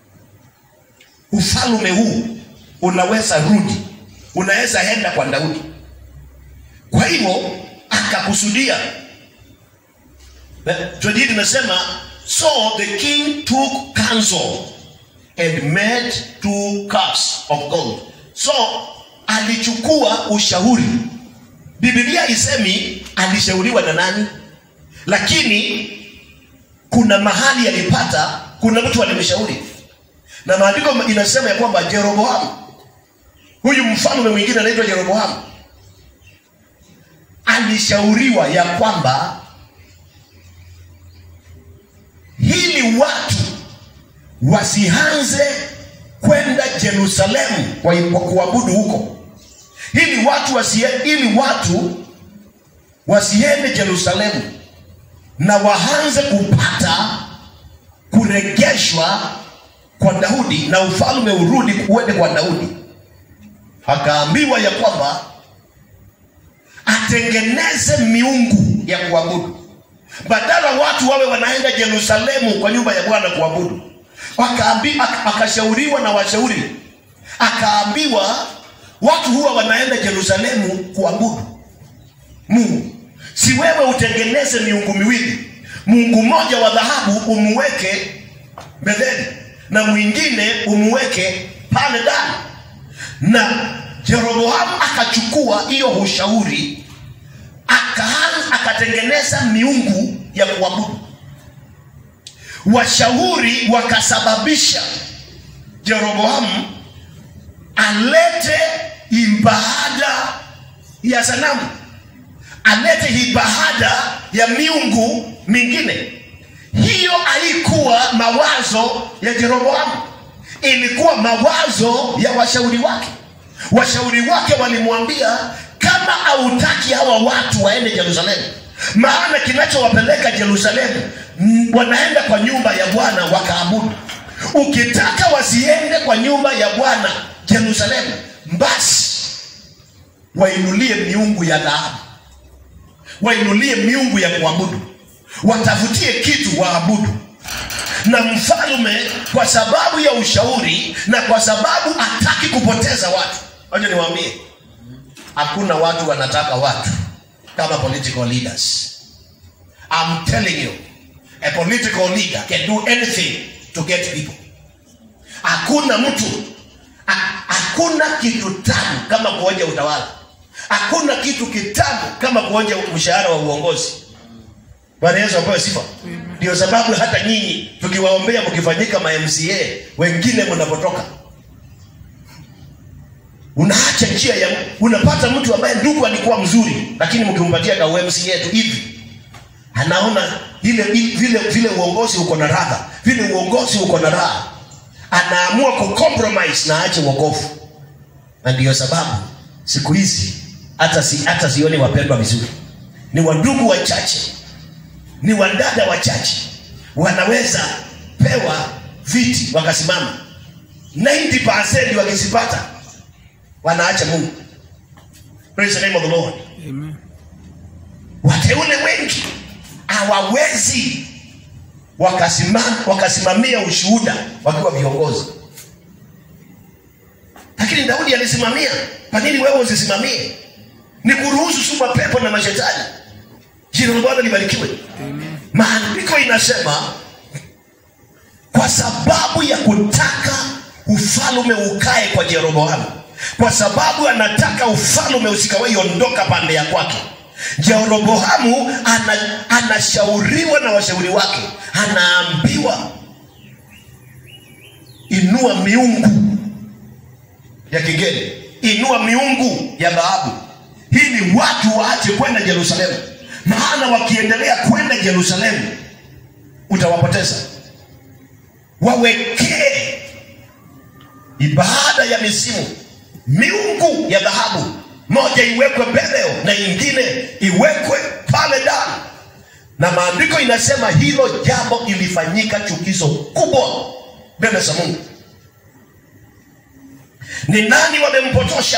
ufalme huu unaweza rudi, unaweza enda kwa Daudi. Kwa hivyo akakusudia. Twajidi nasema, so the king took counsel and made two calves of gold. So alichukua ushauri. Biblia isemi alishauriwa na nani, lakini kuna mahali alipata, kuna mtu alimshauri. Na maandiko inasema ya kwamba Jeroboamu, huyu mfalme mwingine anaitwa Jeroboamu, alishauriwa ya kwamba hili watu wasianze kwenda Yerusalemu kwa kuabudu huko. Hili watu wasie, ili watu wasiende Yerusalemu na waanze kupata kuregeshwa kwa Daudi na ufalme urudi kuende kwa Daudi. Akaambiwa ya kwamba atengeneze miungu ya kuabudu, badala watu wawe wanaenda Yerusalemu kwa nyumba ya Bwana kuabudu. Akaambiwa, akashauriwa na washauri, akaambiwa watu huwa wanaenda Yerusalemu kuabudu Mungu. Si wewe utengeneze miungu miwili, Mungu mmoja wa dhahabu umuweke Betheli na mwingine umuweke pale ndani. Na Jeroboamu akachukua hiyo ushauri, akaanza akatengeneza miungu ya kuabudu. Washauri wakasababisha Jeroboamu alete ibada ya sanamu, alete ibada ya miungu mingine. Hiyo haikuwa mawazo ya Jeroboamu, ilikuwa mawazo ya washauri wake. Washauri wake walimwambia, kama hautaki hawa watu waende Yerusalemu, maana kinachowapeleka Yerusalemu wanaenda kwa nyumba ya Bwana wakaabudu. Ukitaka wasiende kwa nyumba ya Bwana Yerusalemu, basi wainulie miungu ya dhahabu, wainulie miungu ya kuabudu, watafutie kitu waabudu. Na mfalme kwa sababu ya ushauri na kwa sababu hataki kupoteza watu, wacha niwaambie, hakuna watu wanataka watu kama political leaders. I'm telling you, a political leader can do anything to get people. Hakuna mtu, hakuna kitu tamu kama kuonja utawala. Hakuna kitu kitamu kama kuonja mshahara wa uongozi. Bwana Yesu apewe sifa. Ndio sababu hata nyinyi tukiwaombea mkifanyika ma M C A, wengine mnapotoka unaacha njia ya, unapata mtu ambaye ndugu alikuwa mzuri, lakini mkimpatia ka M C A tu hivi, anaona ile vile vile uongozi uko na raha, vile uongozi uko na raha, anaamua ku compromise na aache wokovu. Na ndio sababu siku hizi hata si hata sioni wapendwa vizuri. Ni wandugu wachache, ni wadada wachache wanaweza pewa viti wakasimama. ninety percent wakisipata wanaacha Mungu. Praise the name of the Lord. Amen. Wateule wengi hawawezi wakasimama wakasimamia ushuhuda wakiwa viongozi. Lakini Daudi alisimamia. Kwa nini wewe usisimamie? Ni kuruhusu suma pepo na mashetani. Jina la Bwana libarikiwe. Amen. Maandiko inasema kwa sababu ya kutaka ufalme ukae kwa Jeroboamu, kwa sababu anataka ufalme usikawahi ondoka pande ya kwake, Jeroboamu ana, anashauriwa na washauri wake, anaambiwa inua miungu ya kigeni, inua miungu ya dhahabu, ili watu waache kwenda Yerusalemu, maana wakiendelea kwenda Yerusalemu utawapoteza. Wawekee ibada ya misimu miungu ya dhahabu, moja iwekwe Bethel na ingine iwekwe pale Dan. Na maandiko inasema hilo jambo ilifanyika chukizo kubwa mbele za Mungu. Ni nani wamempotosha?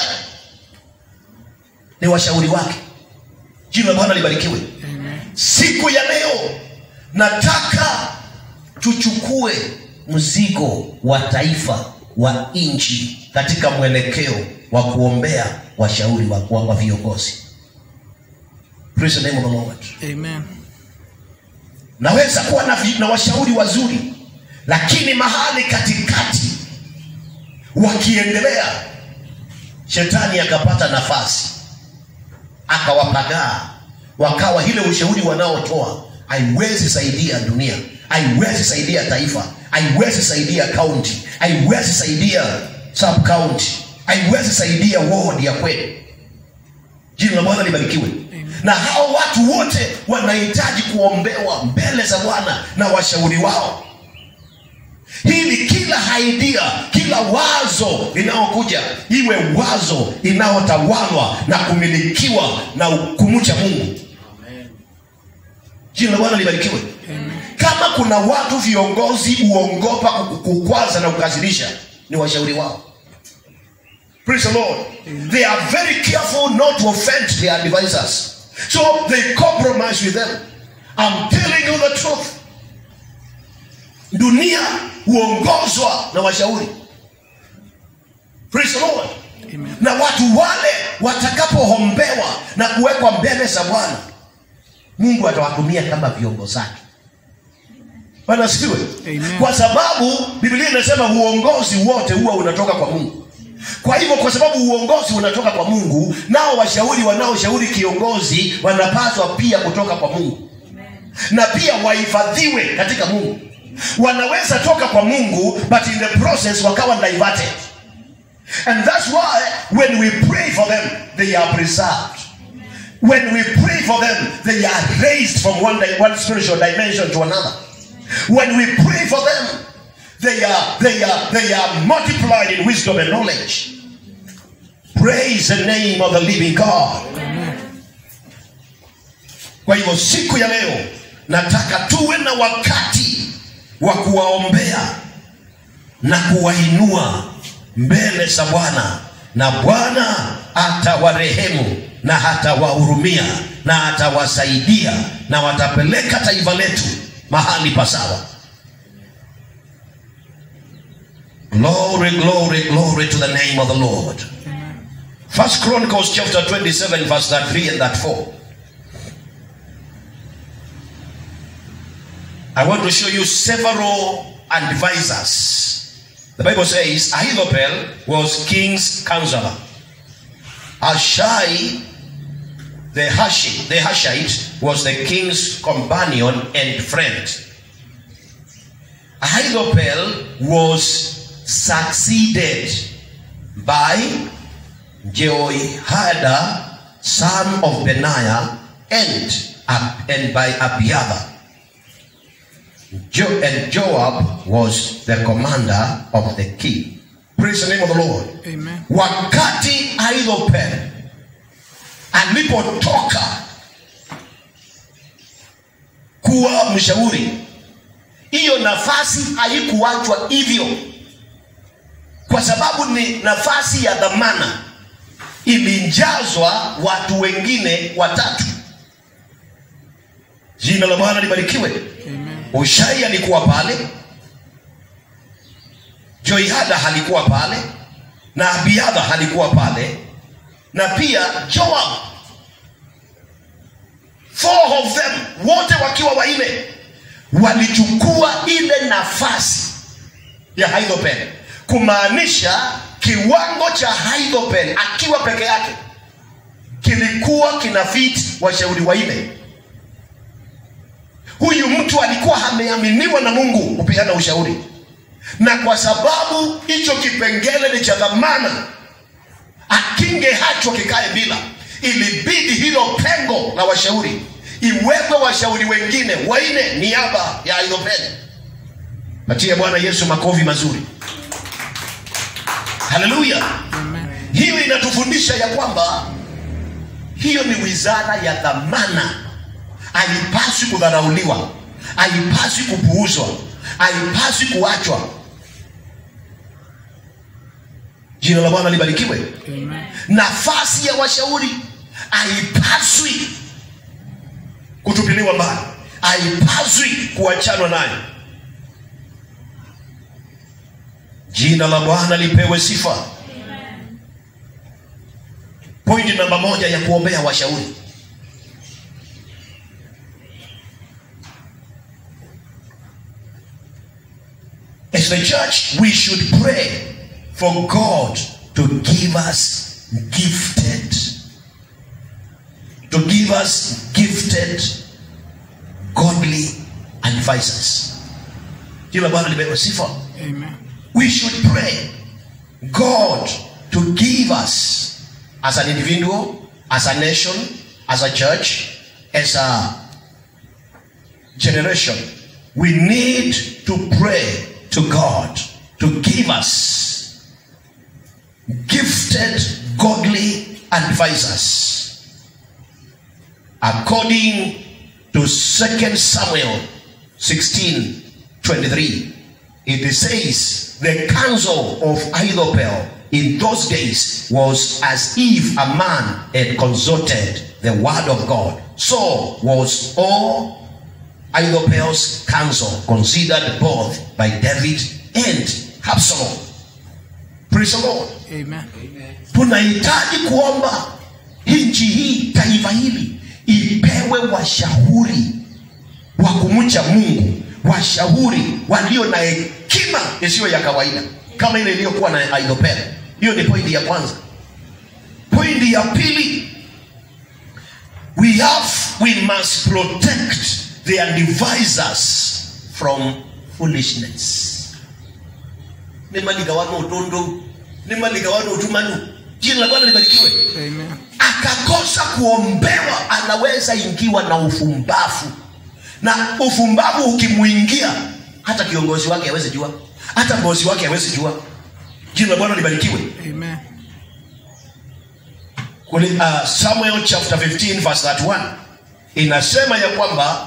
Ni washauri wake. Jina la Bwana libarikiwe. Amen. Siku ya leo nataka tuchukue mzigo wa taifa wa nchi katika mwelekeo wa kuombea washauri wa kwa viongozi. Praise the name of the Lord. Amen. Naweza kuwa na, na washauri wazuri, lakini mahali katikati wakiendelea, shetani akapata nafasi akawapagaa, wakawa ile ushauri wanaotoa haiwezi saidia dunia, haiwezi saidia taifa, haiwezi saidia county, haiwezi saidia sub county, haiwezi saidia ward ya kweli. Jina la Bwana libarikiwe. Na hao watu wote wanahitaji kuombewa mbele za Bwana na washauri wao. Hili kila idea, kila wazo linaokuja iwe wazo inaotawalwa na kumilikiwa na kumcha Mungu. Amen. Jina la Bwana libarikiwe. Amen. Kama kuna watu viongozi uongopa kukwaza na kukazilisha, ni washauri wao. Praise the Lord. Amen. They are very careful not to offend their advisors. So they compromise with them. I'm telling you the truth. Dunia huongozwa na washauri. Praise the Lord. Amen. Na watu wale watakapoombewa na kuwekwa mbele za Bwana, Mungu atawatumia kama viongozi wake. Bwana asifiwe. Kwa sababu Biblia inasema uongozi wote huwa unatoka kwa Mungu. Kwa hivyo kwa sababu uongozi unatoka kwa Mungu, nao washauri wanaoshauri kiongozi wanapaswa pia kutoka kwa Mungu. Amen. Na pia wahifadhiwe katika Mungu. Wanaweza toka kwa Mungu, but in the process wakawa diverted. And that's why when we pray for them, they are preserved. When we pray for them, they are raised from one, one spiritual dimension to another. When we pray for them, They are, they are, they are multiplied in wisdom and knowledge. Praise the name of the living God. Amen. Kwa hivyo siku ya leo nataka tuwe na wakati wa kuwaombea na kuwainua mbele za Bwana, na Bwana atawarehemu na atawahurumia na atawasaidia na watapeleka taifa letu mahali pasawa. Glory, glory, glory to the name of the Lord. First Chronicles chapter twenty-seven verse that three and that four. I want to show you several advisors. The Bible says Ahithophel was king's counselor. Ashai the Hushite, the Hushite was the king's companion and friend. Ahithophel was succeeded by Jehoiada, son of Benaiah, and, uh, and by Abiathar. Jo- and Joab was the commander of the king. Praise the name of the Lord. Amen. Wakati Ahithophel alipotoka kuwa mshauri, hiyo nafasi haikuachwa hivyo, kwa sababu ni nafasi ya dhamana, ilijazwa watu wengine watatu. Jina la Bwana libarikiwe. Amen. Ushai alikuwa pale, Joiada halikuwa pale, na Abiadha halikuwa pale, na pia Joab. Four of them, wote wakiwa waine, walichukua ile nafasi ya Ahithofeli, kumaanisha kiwango cha Ahithofeli akiwa peke yake kilikuwa kinafit washauri waine. Huyu mtu alikuwa ameaminiwa na Mungu kupeana ushauri, na kwa sababu hicho kipengele ni cha dhamana, akingeachwa kikae bila, ilibidi hilo pengo la washauri iwekwe washauri wengine waine niaba ya Ahithofeli. Patia Bwana Yesu makofi mazuri. Haleluya. Hiyo inatufundisha ya kwamba hiyo ni wizara ya dhamana. Haipaswi kudharauliwa, haipaswi kupuuzwa, haipaswi kuachwa. Jina la Bwana libarikiwe. Amen. Nafasi ya washauri haipaswi kutupiliwa mbali, haipaswi kuachanwa nayo. Jina la Bwana lipewe sifa. Amen. Pointi namba moja ya kuombea washauri. As the church, we should pray for God to give us gifted, to give us gifted, godly advisors. Jina la Bwana lipewe sifa. Amen. We should pray God to give us, as an individual, as a nation, as a church, as a generation, we need to pray to God to give us gifted, godly advisors. According to Second Samuel sixteen twenty-three, it says, the counsel of Ahithophel in those days was as if a man had consulted the word of God. So was all Ahithophel's counsel, considered both by David and Absalom. Praise the Lord. Amen. Tunahitaji kuomba nchi hii, taifa hili ipewe washauri wa kumcha Mungu, washauri walio na hekima isiyo ya kawaida kama ile iliyokuwa na Ahithofeli. Hiyo ni pointi ya kwanza. Pointi ya pili, we have we must protect their advisors from foolishness. Ni maligawano utondo, ni maligawano utumanu. Jina la Bwana libarikiwe. Amen. Akakosa kuombewa, anaweza ingiwa na ufumbavu. Na ufumbavu ukimuingia, hata kiongozi wake hawezi jua, hata bosi wake hawezi jua. Jina la Bwana libarikiwe. Amen. Kule uh, Samuel chapter fifteen verse thirty-one inasema ya kwamba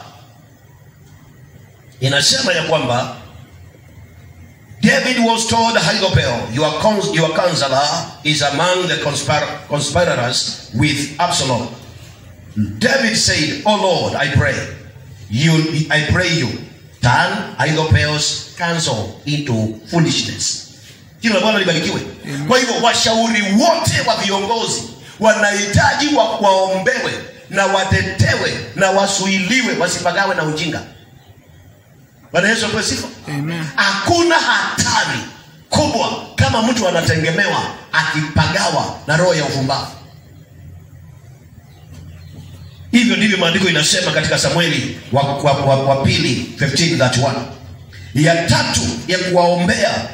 inasema ya kwamba David was told, Ahithophel, your, cons your counselor is among the conspir conspirators with Absalom. David said, oh Lord, I pray you, I pray you, turn Ahithophel's counsel into foolishness. Jina la Bwana libarikiwe. Kwa hivyo washauri wote wa viongozi wanahitaji wa waombewe na watetewe na wasuiliwe, wasipagawe na ujinga. Bwana Yesu apewe sifa. Amen. Hakuna hatari kubwa kama mtu anatengemewa akipagawa na roho ya ufumbavu. Hivyo ndivyo maandiko inasema katika Samueli wa, wa, wa, wa pili fifteen thirty-one. Ya tatu ya kuwaombea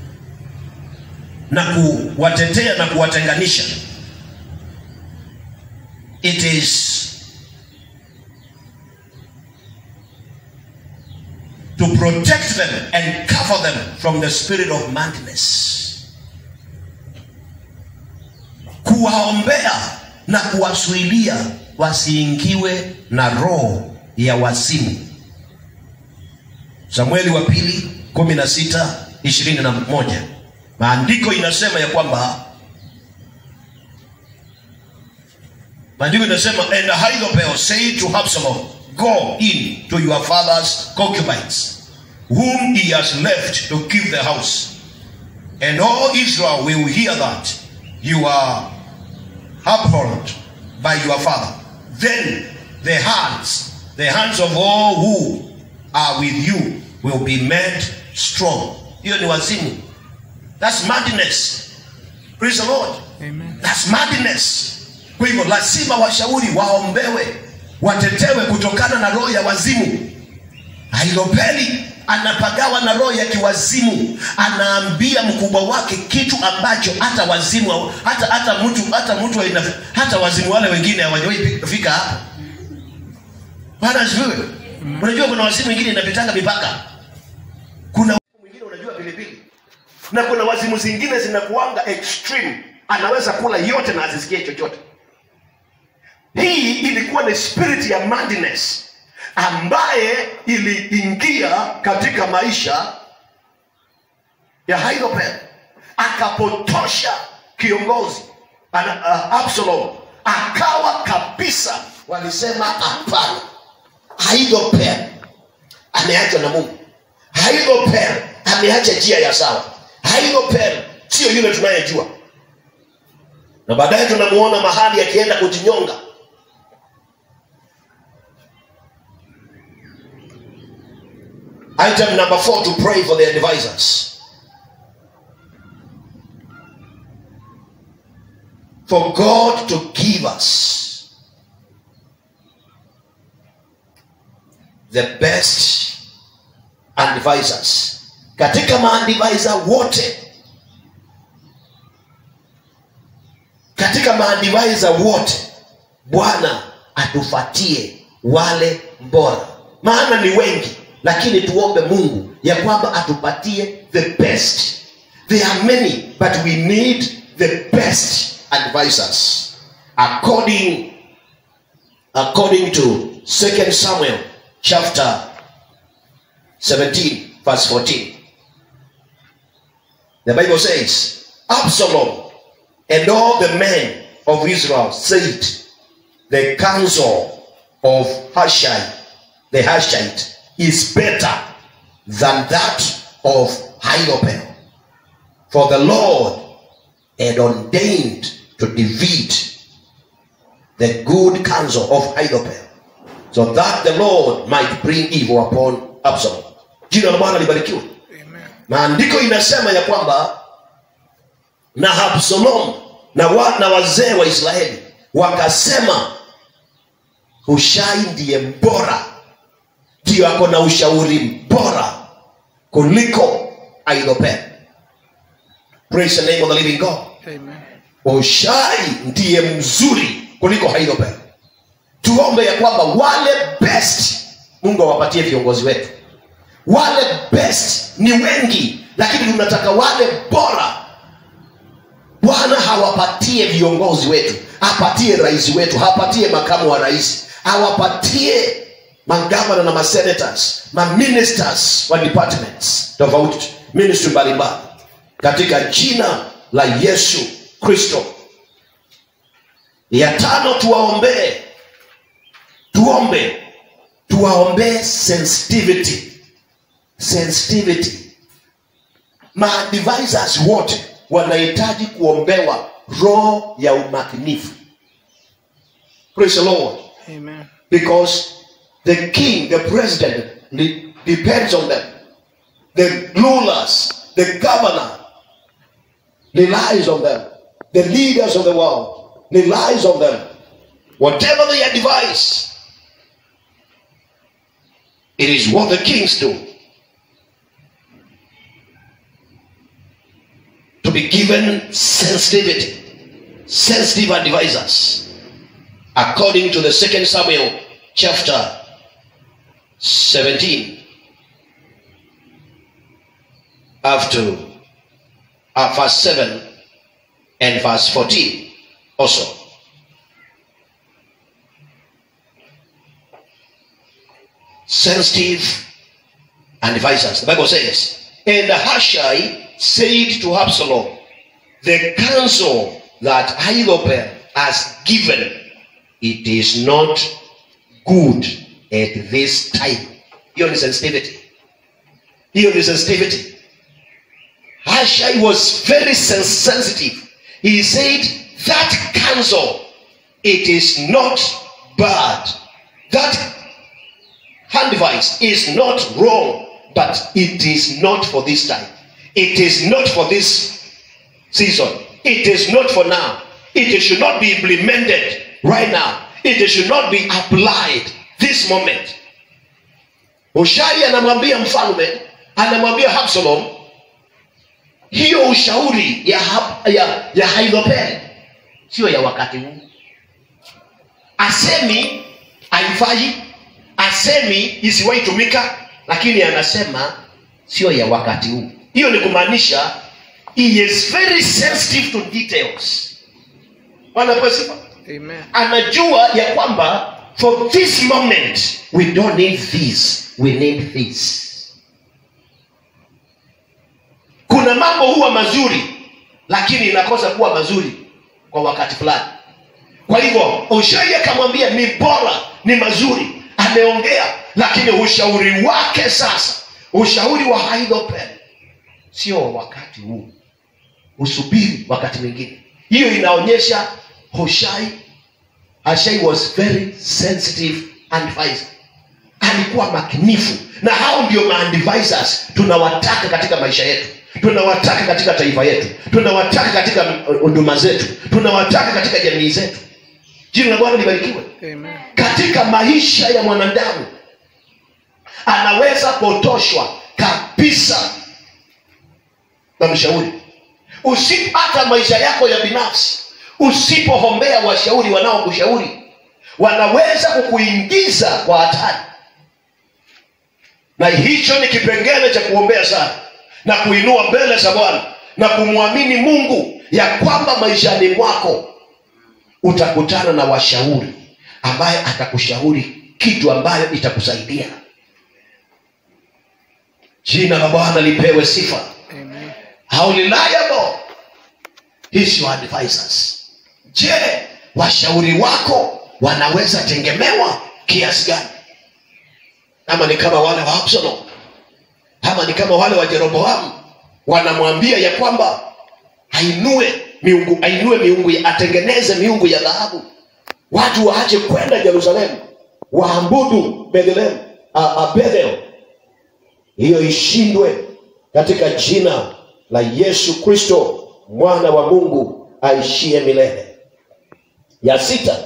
na kuwatetea na kuwatenganisha, it is to protect them and cover them from the spirit of madness. Kuwaombea na kuwasuilia wasiingiwe na roho ya wasimu. Samueli wa pili kumi na sita ishirini na moja. Maandiko inasema ya kwamba Maandiko inasema, and Ahithophel said to Absalom, go in to your father's concubines, whom he has left to keep the house. And all Israel will hear that you are abhorred by your father. Then the hands, the hands of all who are with you will be made strong. Hiyo ni wazimu. That's madness. Praise the Lord. Amen. That's madness. Kwa hivyo lazima washauri waombewe, watetewe kutokana na roho ya wazimu. Ahithofeli anapagawa na roho ya kiwazimu, anaambia mkubwa wake kitu ambacho hata wazimu hata hata mtu hata mtu hata wazimu wale wengine hawajawahi fika hapo. Bwana asifiwe. Unajua kuna wazimu wengine inapitanga mipaka. Kuna mwingine unajua pilipili. Na kuna wazimu zingine zinakuanga extreme. Anaweza kula yote na asisikie chochote. Hii ilikuwa ni spirit ya madness ambaye iliingia katika maisha ya Ahithofeli, akapotosha kiongozi uh, Absalom, akawa kabisa walisema hapana, Ahithofeli ameacha na Mungu, Ahithofeli ameacha njia ya sawa, Ahithofeli sio yule tunayejua. Na baadaye tunamuona mahali akienda kujinyonga. Item number four, to pray for their advisors. For God to give us the best advisors. Katika maadvisor wote, katika maadvisor wote, Bwana atufatie wale bora. Maana ni wengi, lakini tuombe Mungu ya kwamba atupatie the best. There are many, but we need the best advisors. According according to Second Samuel chapter seventeen verse fourteen. The Bible says, Absalom and all the men of Israel said, the counsel of Hushai the Hushite is better than that of Ahithophel, for the Lord had ordained to defeat the good counsel of Ahithophel, so that the Lord might bring evil upon Absalom. Jina la Bwana libarikiwe. Maandiko inasema ya kwamba na Absalom na wana wazee wa Israeli wakasema Hushai ndiye mbora, ndio ako na ushauri mbora kuliko Ahithofeli. Praise the name of the living God. Amen. Hushai ndiye mzuri kuliko Ahithofeli. Tuombe ya kwamba wale best Mungu awapatie viongozi wetu. Wale best ni wengi, lakini tunataka wale bora. Bwana hawapatie viongozi wetu, apatie rais wetu, hapatie makamu wa rais, awapatie magavana na masenators, ma ministers wa departments tofauti, ministry mbalimbali, katika jina la Yesu Kristo. Ya tano, tuwaombe tuombe tuwaombe sensitivity. Sensitivity. Ma advisors wote wanahitaji kuombewa roho ya umakinifu. Praise the Lord. Amen. Because the king, the president, depends on them. The rulers, the governor relies on them. The leaders of the world relies on them. Whatever they advise, it is what the kings do. To be given sensitivity, sensitive advisors, according to the Second Samuel chapter seventeen, up to uh, verse seven and verse fourteen also. Sensitive advisors. The Bible says, and Hushai said to Absalom, the counsel that Ahithophel has given, it is not good at this time. Hiyo ni sensitivity. Hiyo ni sensitivity. Hushai was very sensitive. He said, that counsel, it is not bad. That hand device is not wrong, but it is not for this time. It is not for this season. It is not for now. It should not be implemented right now. It should not be applied this moment. Hushai anamwambia mfalme, anamwambia Absalom, hiyo ushauri ya ya, ya Ahithofeli sio ya wakati huu. Asemi haifai, asemi isiwahi tumika, lakini anasema sio ya wakati huu. Hiyo ni kumaanisha he is very sensitive to details. Wanaposifa. Amen. Anajua ya kwamba for this moment we don't need this, we need this. Kuna mambo huwa mazuri lakini inakosa kuwa mazuri kwa wakati fulani. Kwa hivyo Hushai akamwambia ni bora, ni mazuri, ameongea, lakini ushauri wake sasa, ushauri wa Ahithofeli sio wakati huu, usubiri wakati mwingine. Hiyo inaonyesha Hushai Hushai was very sensitive and wise. Alikuwa makinifu, na hao ndio advisors tunawataka katika maisha yetu. Tunawataka katika taifa yetu, tunawataka katika huduma zetu, tunawataka katika jamii zetu. Jina la Bwana libarikiwe. Amen. Katika maisha ya mwanadamu anaweza potoshwa kabisa na mshauri. Usipata maisha yako ya binafsi, usipohombea washauri wanaokushauri, wanaweza kukuingiza kwa hatari. Na hicho ni kipengele cha kuombea sana na kuinua mbele za Bwana na kumwamini Mungu ya kwamba maishani mwako utakutana na washauri ambaye atakushauri kitu ambayo itakusaidia. Jina la Bwana lipewe sifa. Amen. How reliable is your advisors? Je, washauri wako wanaweza tegemewa kiasi gani? Ama ni kama wale wa Absalom, ama ni kama wale wa Jeroboamu, wanamwambia ya kwamba ainue miungu, ainue miungu, atengeneze miungu ya dhahabu, watu waache kwenda Yerusalemu, waabudu Bethlehem, a, a Bethel. Hiyo ishindwe katika jina la Yesu Kristo, mwana wa Mungu aishie milele. Ya sita,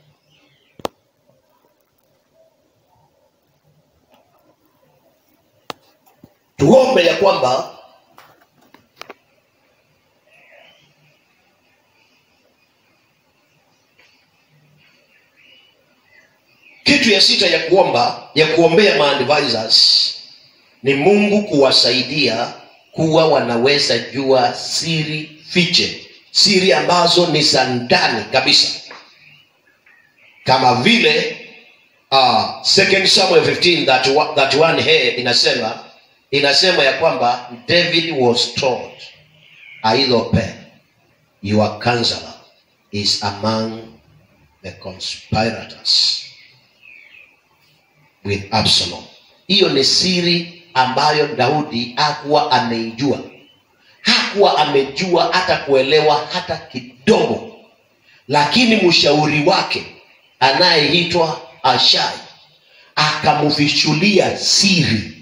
tuombe ya kwamba kitu ya sita ya kuomba, ya kuombea maadvisors ni Mungu kuwasaidia kuwa wanaweza jua siri fiche, siri ambazo ni za ndani kabisa. Kama vile uh, Second Samuel fifteen that that one here inasema inasema ya kwamba David was told, Ahithofel, your counselor, is among the conspirators with Absalom. Hiyo ni siri ambayo Daudi hakuwa ameijua. Hakuwa amejua hata kuelewa hata kidogo. Lakini mshauri wake anayeitwa Hushai akamfichulia siri.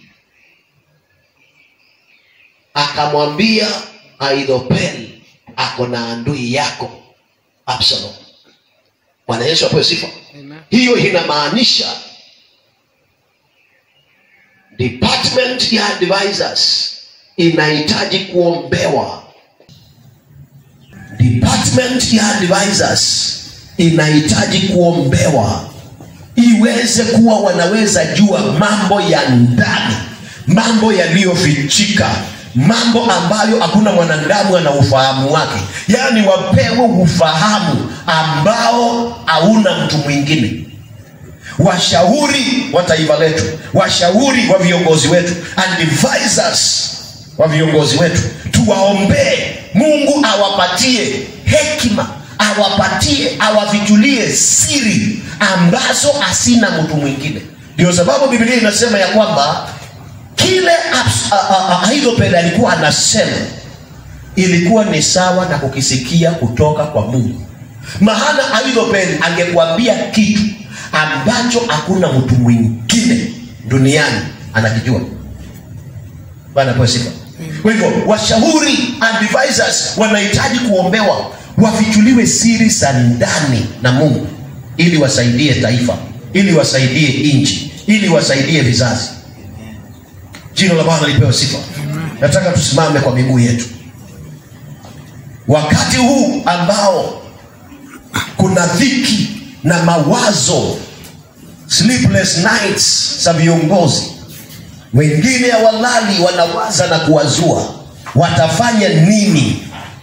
Akamwambia Ahithofel ako na adui yako Absalom. Bwana Yesu apewe sifa. Hiyo inamaanisha department ya advisors inahitaji kuombewa. Department ya advisors inahitaji kuombewa iweze kuwa wanaweza jua mambo ya ndani, mambo yaliyofichika, mambo ambayo hakuna mwanadamu ana ufahamu wake. Yaani wapewe ufahamu ambao hauna mtu mwingine. Washauri wa taifa letu, washauri wa viongozi wetu, advisors wa viongozi wetu, tuwaombee Mungu awapatie hekima, awapatie, awafichulie siri ambazo asina mtu mwingine. Ndio sababu Biblia inasema ya kwamba kile Ahithofeli alikuwa anasema ilikuwa ni sawa na kukisikia kutoka kwa Mungu. Maana Ahithofeli angekwambia kitu ambacho hakuna mtu mwingine duniani anakijua. Bwana kwa sifa. Kwa hivyo washauri, advisors, wanahitaji kuombewa, wafichuliwe siri za ndani na Mungu ili wasaidie taifa, ili wasaidie nchi, ili wasaidie vizazi. Jina la Bwana lipewe sifa. Nataka tusimame kwa miguu yetu. Wakati huu ambao kuna dhiki na mawazo, sleepless nights za viongozi, wengine hawalali, wanawaza na kuwazua watafanya nini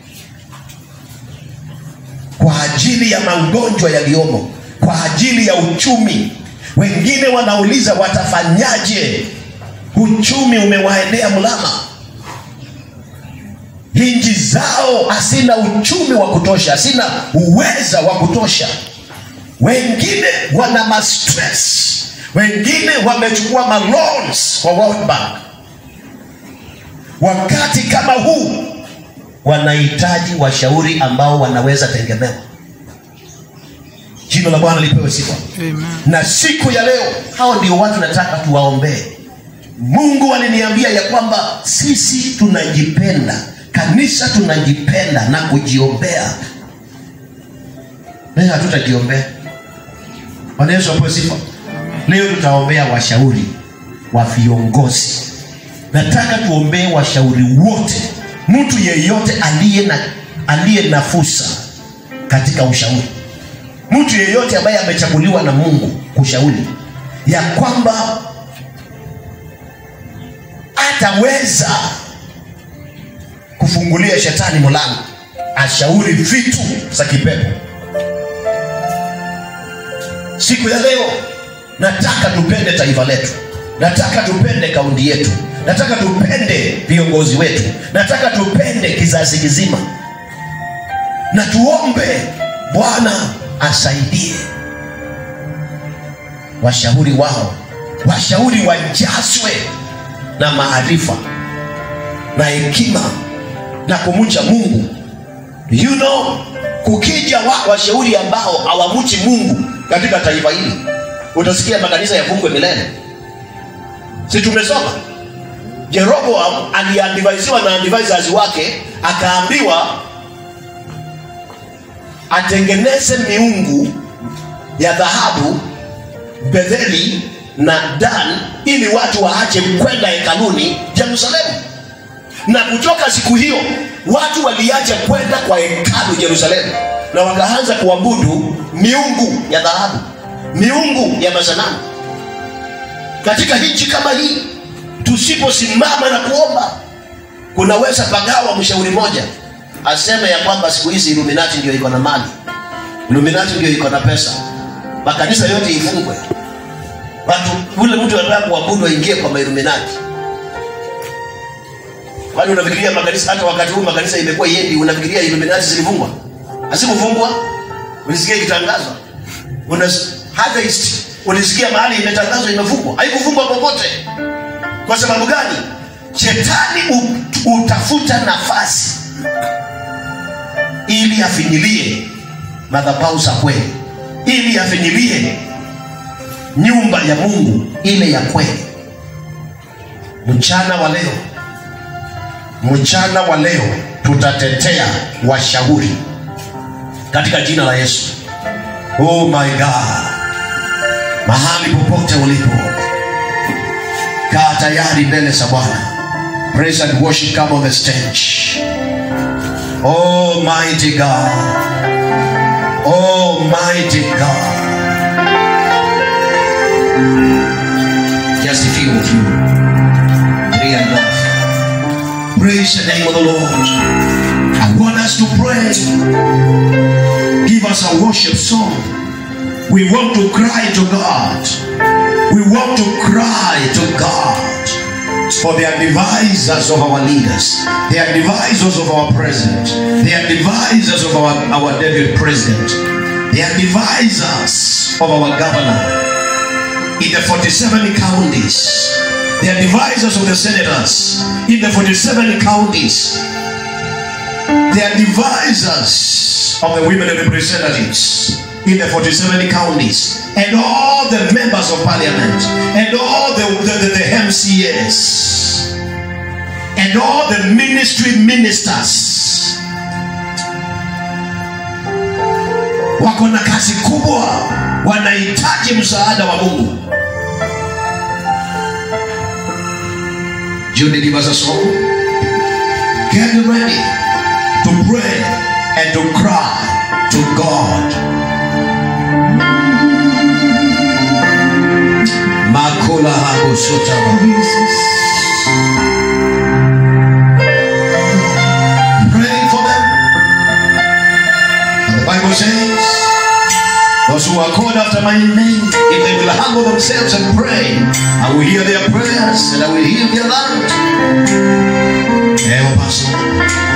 kwa ajili ya magonjwa yaliyomo, kwa ajili ya uchumi. Wengine wanauliza watafanyaje, uchumi umewaendea mlama, nchi zao hasina uchumi wa kutosha, hasina uweza wa kutosha. Wengine wana ma stress, wengine wamechukua ma loans kwa World Bank. Wakati kama huu wanahitaji washauri ambao wanaweza tegemewa. Jina la Bwana lipewe sifa. Amen. Na siku ya leo hao ndio watu nataka tuwaombee. Mungu aliniambia ya kwamba sisi tunajipenda, kanisa tunajipenda na kujiombea. Leo hatutajiombea. Bwana Yesu apewe sifa. Leo tutaombea washauri wa viongozi. Nataka tuombee washauri wote, mtu yeyote aliye na aliye na fursa katika ushauri, mtu yeyote ambaye amechaguliwa na Mungu kushauri, ya kwamba ataweza kufungulia shetani mlango, ashauri vitu za kipepo. Siku ya leo nataka tupende taifa letu, nataka tupende kaunti yetu, nataka tupende viongozi wetu, nataka tupende kizazi kizima, na tuombe Bwana asaidie washauri wao, washauri wajazwe na maarifa na hekima na kumcha Mungu. You know, kukija wa, washauri ambao hawamchi Mungu katika taifa hili, utasikia makanisa yafungwe milele. Si tumesoma Jeroboam aliadvisiwa na advisors wake, akaambiwa atengeneze miungu ya dhahabu Betheli na Dan ili watu waache kwenda hekaluni Yerusalemu. Na kutoka siku hiyo watu waliacha kwenda kwa hekalu Yerusalemu na wakaanza kuabudu miungu ya dhahabu, miungu ya masanamu. Katika nchi kama hii tusiposimama na kuomba, kunaweza pagawa mshauri mmoja aseme ya kwamba siku hizi Illuminati ndio iko na mali, Illuminati ndio iko na pesa, makanisa yote ifungwe, watu ule mtu anataka kuabudu aingie kwa Illuminati. Kwani unafikiria makanisa hata wakati huu makanisa imekuwa yendi, unafikiria Illuminati zilifungwa? Hasikufungwa. Ulisikia ikitangazwa? Una hata ulisikia mahali imetangazwa imefungwa? Haikufungwa popote. Kwa sababu gani? Shetani utafuta nafasi ili afinyilie madhabahu za kweli, ili afinyilie nyumba ya Mungu ile ya kweli. Mchana wa leo, mchana wa leo tutatetea washauri katika jina la Yesu. Oh my God, mahali popote ulipo, kaa tayari mbele za Bwana. Praise and worship, come on the stage. Almighty God, Almighty God. Just a few of you, three and a half. Praise the name of the Lord. I want us to pray. Give us a worship song. We want to cry to God. We want to cry to God for the advisors of our leaders, the advisors of our president, the advisors of our, our deputy president, the advisors of our governor. in the forty-seven counties. They are advisors of the senators in the forty-seven counties. They are advisors of the women representatives in the forty-seven counties, and all the members of parliament, and all the, the, the, the M C As, and all the ministry ministers. Wako na kazi kubwa, wanahitaji msaada wa Mungu. Judy, give us a song. Get ready to pray and to cry to God. Makula hago sota Jesus. Pray for them. And the Bible says, those who are called after my name, if they will humble themselves and pray, I will hear their prayers and I will heal their land. Help us, Lord.